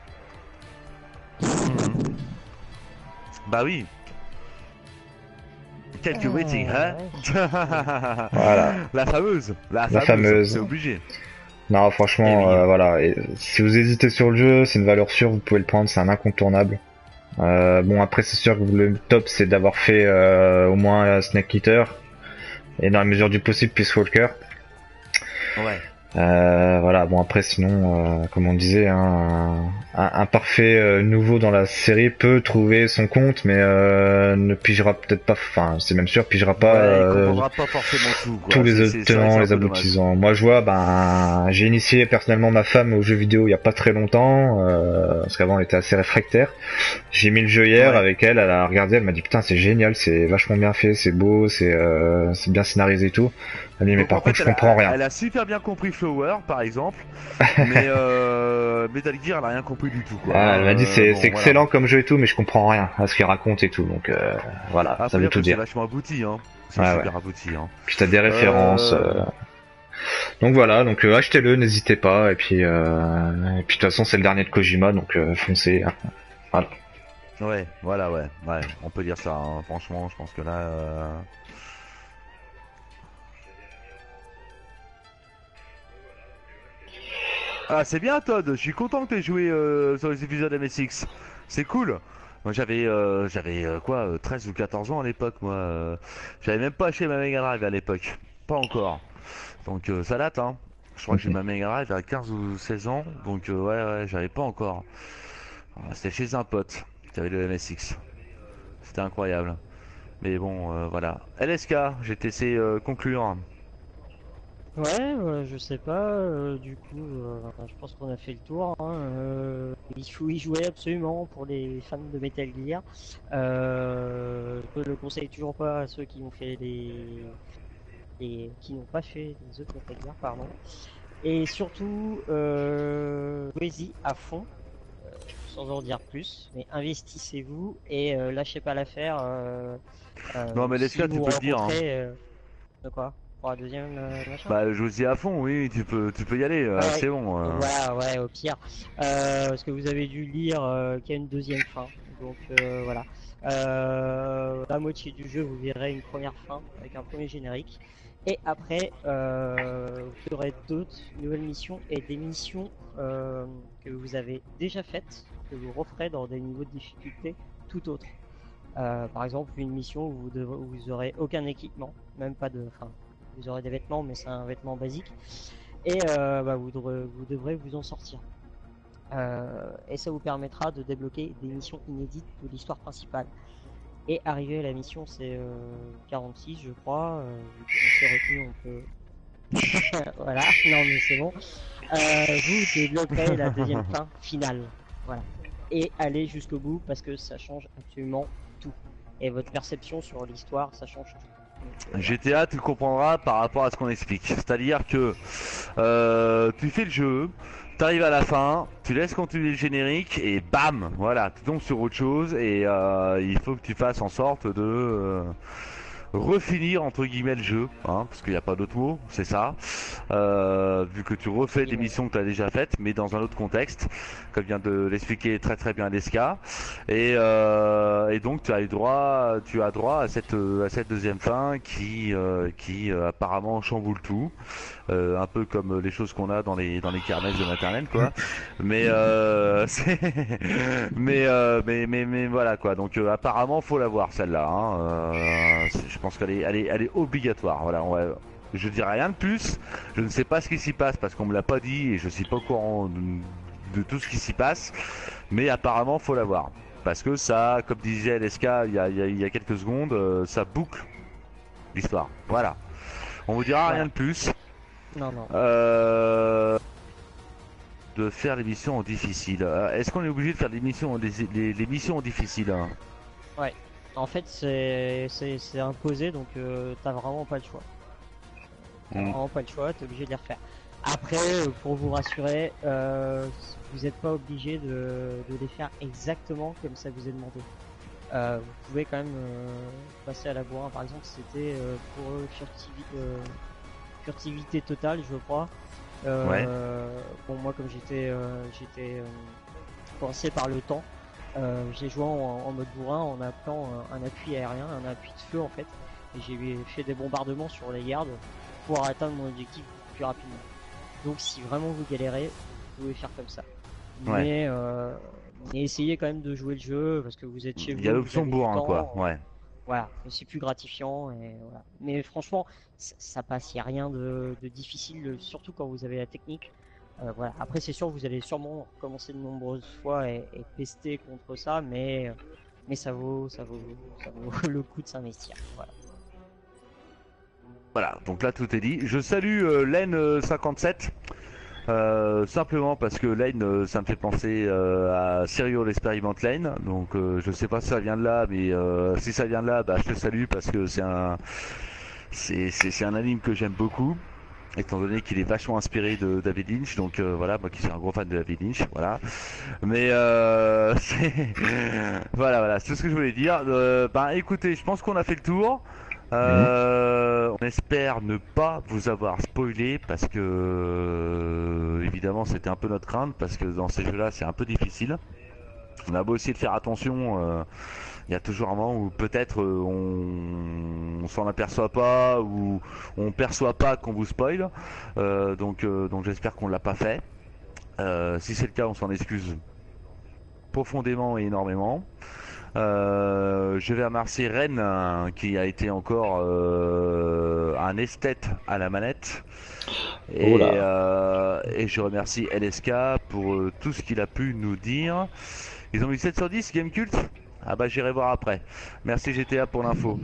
Bah oui. Quelques waiting, hein. Voilà. La fameuse. C'est obligé. Non, franchement, oui. voilà. Et si vous hésitez sur le jeu, c'est une valeur sûre, vous pouvez le prendre, c'est un incontournable. Bon, après, c'est sûr que le top, c'est d'avoir fait au moins Snake Eater. Et dans la mesure du possible, Peace Walker. Ouais. Voilà, bon après sinon, comme on disait, un parfait nouveau dans la série peut trouver son compte, mais ne pigera peut-être pas, enfin c'est même sûr, pigera pas, il comprendra pas forcément tout, quoi. tous les tenants, les aboutissants. Moi je vois, j'ai initié personnellement ma femme aux jeux vidéo il y a pas très longtemps, parce qu'avant elle était assez réfractaire. J'ai mis le jeu hier avec elle, elle a regardé, elle m'a dit putain c'est génial, c'est vachement bien fait, c'est beau, c'est bien scénarisé et tout. Elle m'a dit mais par contre je comprends rien. Elle a super bien compris Flower par exemple, mais Metal Gear elle a rien compris du tout quoi. Elle m'a dit c'est excellent comme jeu et tout, mais je comprends rien à ce qu'il raconte et tout, donc voilà, ça veut tout dire. C'est vachement abouti, hein. C'est super abouti, hein. Puis t'as des références. Donc voilà, donc achetez-le, n'hésitez pas, et puis de toute façon c'est le dernier de Kojima, donc foncez. Voilà. Ouais, voilà, ouais, on peut dire ça. Hein. Franchement, je pense que là. Ah, c'est bien, Todd. Je suis content que t'aies joué sur les épisodes MSX. C'est cool. Moi, j'avais quoi, 13 ou 14 ans à l'époque, moi. J'avais même pas acheté ma Mega Drive à l'époque. Pas encore. Donc, ça date, hein. Je crois que j'ai ma Mega Drive à 15 ou 16 ans. Donc, ouais, j'avais pas encore. C'était chez un pote qui avait le MSX. C'était incroyable. Mais bon, voilà. LSK, j'ai testé conclure. Ouais, je sais pas, du coup, je pense qu'on a fait le tour, hein, il faut y jouer absolument pour les fans de Metal Gear. Je le conseille toujours pas à ceux qui ont fait qui n'ont pas fait les autres Metal Gear, pardon. Et surtout, jouez-y à fond, sans en dire plus, mais investissez-vous et lâchez pas l'affaire. Non, mais LSK, tu peux le dire. Hein. De quoi? Pour la deuxième machin. Bah, jouez-y à fond, oui, tu peux y aller, c'est bon. Voilà, ouais, au pire. Parce que vous avez dû lire qu'il y a une deuxième fin. Donc voilà. La moitié du jeu, vous verrez une première fin avec un premier générique. Et après, vous aurez d'autres nouvelles missions et des missions que vous avez déjà faites, que vous referez dans des niveaux de difficulté tout autres. Par exemple, une mission où vous aurez aucun équipement, même pas de. Enfin, vous aurez des vêtements, mais c'est un vêtement basique. Et vous devrez vous en sortir. Et ça vous permettra de débloquer des missions inédites de l'histoire principale. Et arrivé à la mission, c'est 46, je crois. Vu qu'on s'est retenu, on peut. Voilà, non mais c'est bon. Vous débloquerez la deuxième fin finale. Voilà. Et allez jusqu'au bout parce que ça change absolument tout. Et votre perception sur l'histoire, ça change tout. GTA, tu le comprendras par rapport à ce qu'on explique. C'est-à-dire que tu fais le jeu, t'arrives à la fin, tu laisses continuer le générique et bam, voilà, tu tombes sur autre chose et il faut que tu fasses en sorte refinir entre guillemets le jeu, hein, parce qu'il n'y a pas d'autre mot, c'est ça. Vu que tu refais des missions que tu as déjà faites, mais dans un autre contexte, comme vient de l'expliquer très très bien Leska. Et donc tu as droit à cette deuxième fin qui apparemment chamboule tout. Un peu comme les choses qu'on a dans les kermesses de maternelle, quoi. Mais mais voilà, quoi. Donc apparemment faut la voir, celle-là, hein. Je pense elle est obligatoire. Voilà, je dirais rien de plus. Je ne sais pas ce qui s'y passe parce qu'on me l'a pas dit et je suis pas au courant de tout ce qui s'y passe. Mais apparemment faut la voir parce que ça, comme disait LSK il y a quelques secondes, ça boucle l'histoire. Voilà. On vous dira rien de plus. Non, non. De faire les missions en difficile. Est-ce qu'on est obligé de faire des missions, les missions en difficile, hein? Ouais. En fait, c'est imposé, donc t'as vraiment pas le choix. T'as vraiment pas le choix, t'es obligé de les refaire. Après, pour vous rassurer, vous n'êtes pas obligé de les faire exactement comme ça vous est demandé. Vous pouvez quand même passer à la bourrin. Par exemple, c'était pour furtivité totale, je crois. Ouais. Bon, moi, comme j'étais coincé par le temps, j'ai joué en mode bourrin en appelant un appui aérien, un appui de feu en fait. Et j'ai fait des bombardements sur les gardes pour atteindre mon objectif plus rapidement. Donc, si vraiment vous galérez, vous pouvez faire comme ça. Ouais. Mais essayez quand même de jouer le jeu parce que vous êtes chez vous. Il y a l'option vous avez du bourrin, temps, quoi. Ouais. Voilà, c'est plus gratifiant et voilà. Mais franchement, ça passe, il n'y a rien de difficile, surtout quand vous avez la technique. Voilà. Après, c'est sûr, vous allez sûrement commencer de nombreuses fois et pester contre ça, mais ça vaut le coup de s'investir. Voilà. Voilà. Donc là, tout est dit. Je salue Len57. Simplement parce que Lane, ça me fait penser à Serial Experiment Lane, donc je sais pas si ça vient de là, mais si ça vient de là, bah, je te salue parce que c'est un anime que j'aime beaucoup, étant donné qu'il est vachement inspiré de David Lynch, donc voilà, moi qui suis un gros fan de David Lynch, voilà. Mais voilà, c'est tout ce que je voulais dire. Ben écoutez, je pense qu'on a fait le tour. On espère ne pas vous avoir spoilé parce que évidemment c'était un peu notre crainte parce que dans ces jeux-là c'est un peu difficile. On a beau essayer de faire attention, il y a toujours un moment où peut-être on s'en aperçoit pas ou on perçoit pas qu'on vous spoil. Donc j'espère qu'on l'a pas fait. Si c'est le cas, on s'en excuse profondément et énormément. Je vais remercier Ren qui a été encore un esthète à la manette et, et je remercie LSK pour tout ce qu'il a pu nous dire. Ils ont mis 7 sur 10 Gamecult. Ah bah j'irai voir après. Merci GTA pour l'info.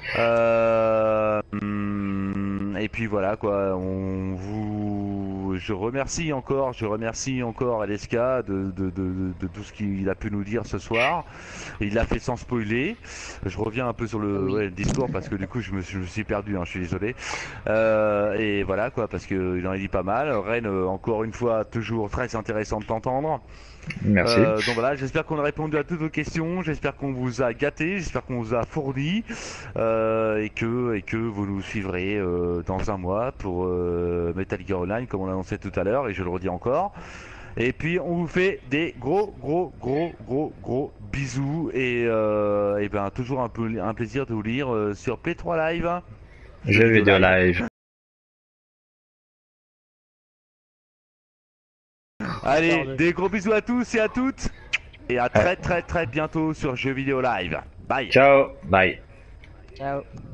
Et puis voilà quoi, je remercie encore LSK de tout ce qu'il a pu nous dire ce soir. Il l'a fait sans spoiler. Je reviens un peu sur le discours parce que du coup je me suis perdu, hein, je suis désolé. Et voilà quoi, parce qu'il en a dit pas mal. Ren, encore une fois, toujours très intéressant de t'entendre. Merci. Donc voilà, j'espère qu'on a répondu à toutes vos questions, j'espère qu'on vous a gâté, j'espère qu'on vous a fourni et que vous nous suivrez dans un mois pour Metal Gear Online comme on l'a annoncé tout à l'heure et je le redis encore. Et puis on vous fait des gros bisous et ben toujours un plaisir de vous lire sur P3 Live. Jeux vidéo live. Allez, des gros bisous à tous et à toutes. Et à très bientôt sur Jeux Vidéo Live. Bye. Ciao. Bye. Ciao.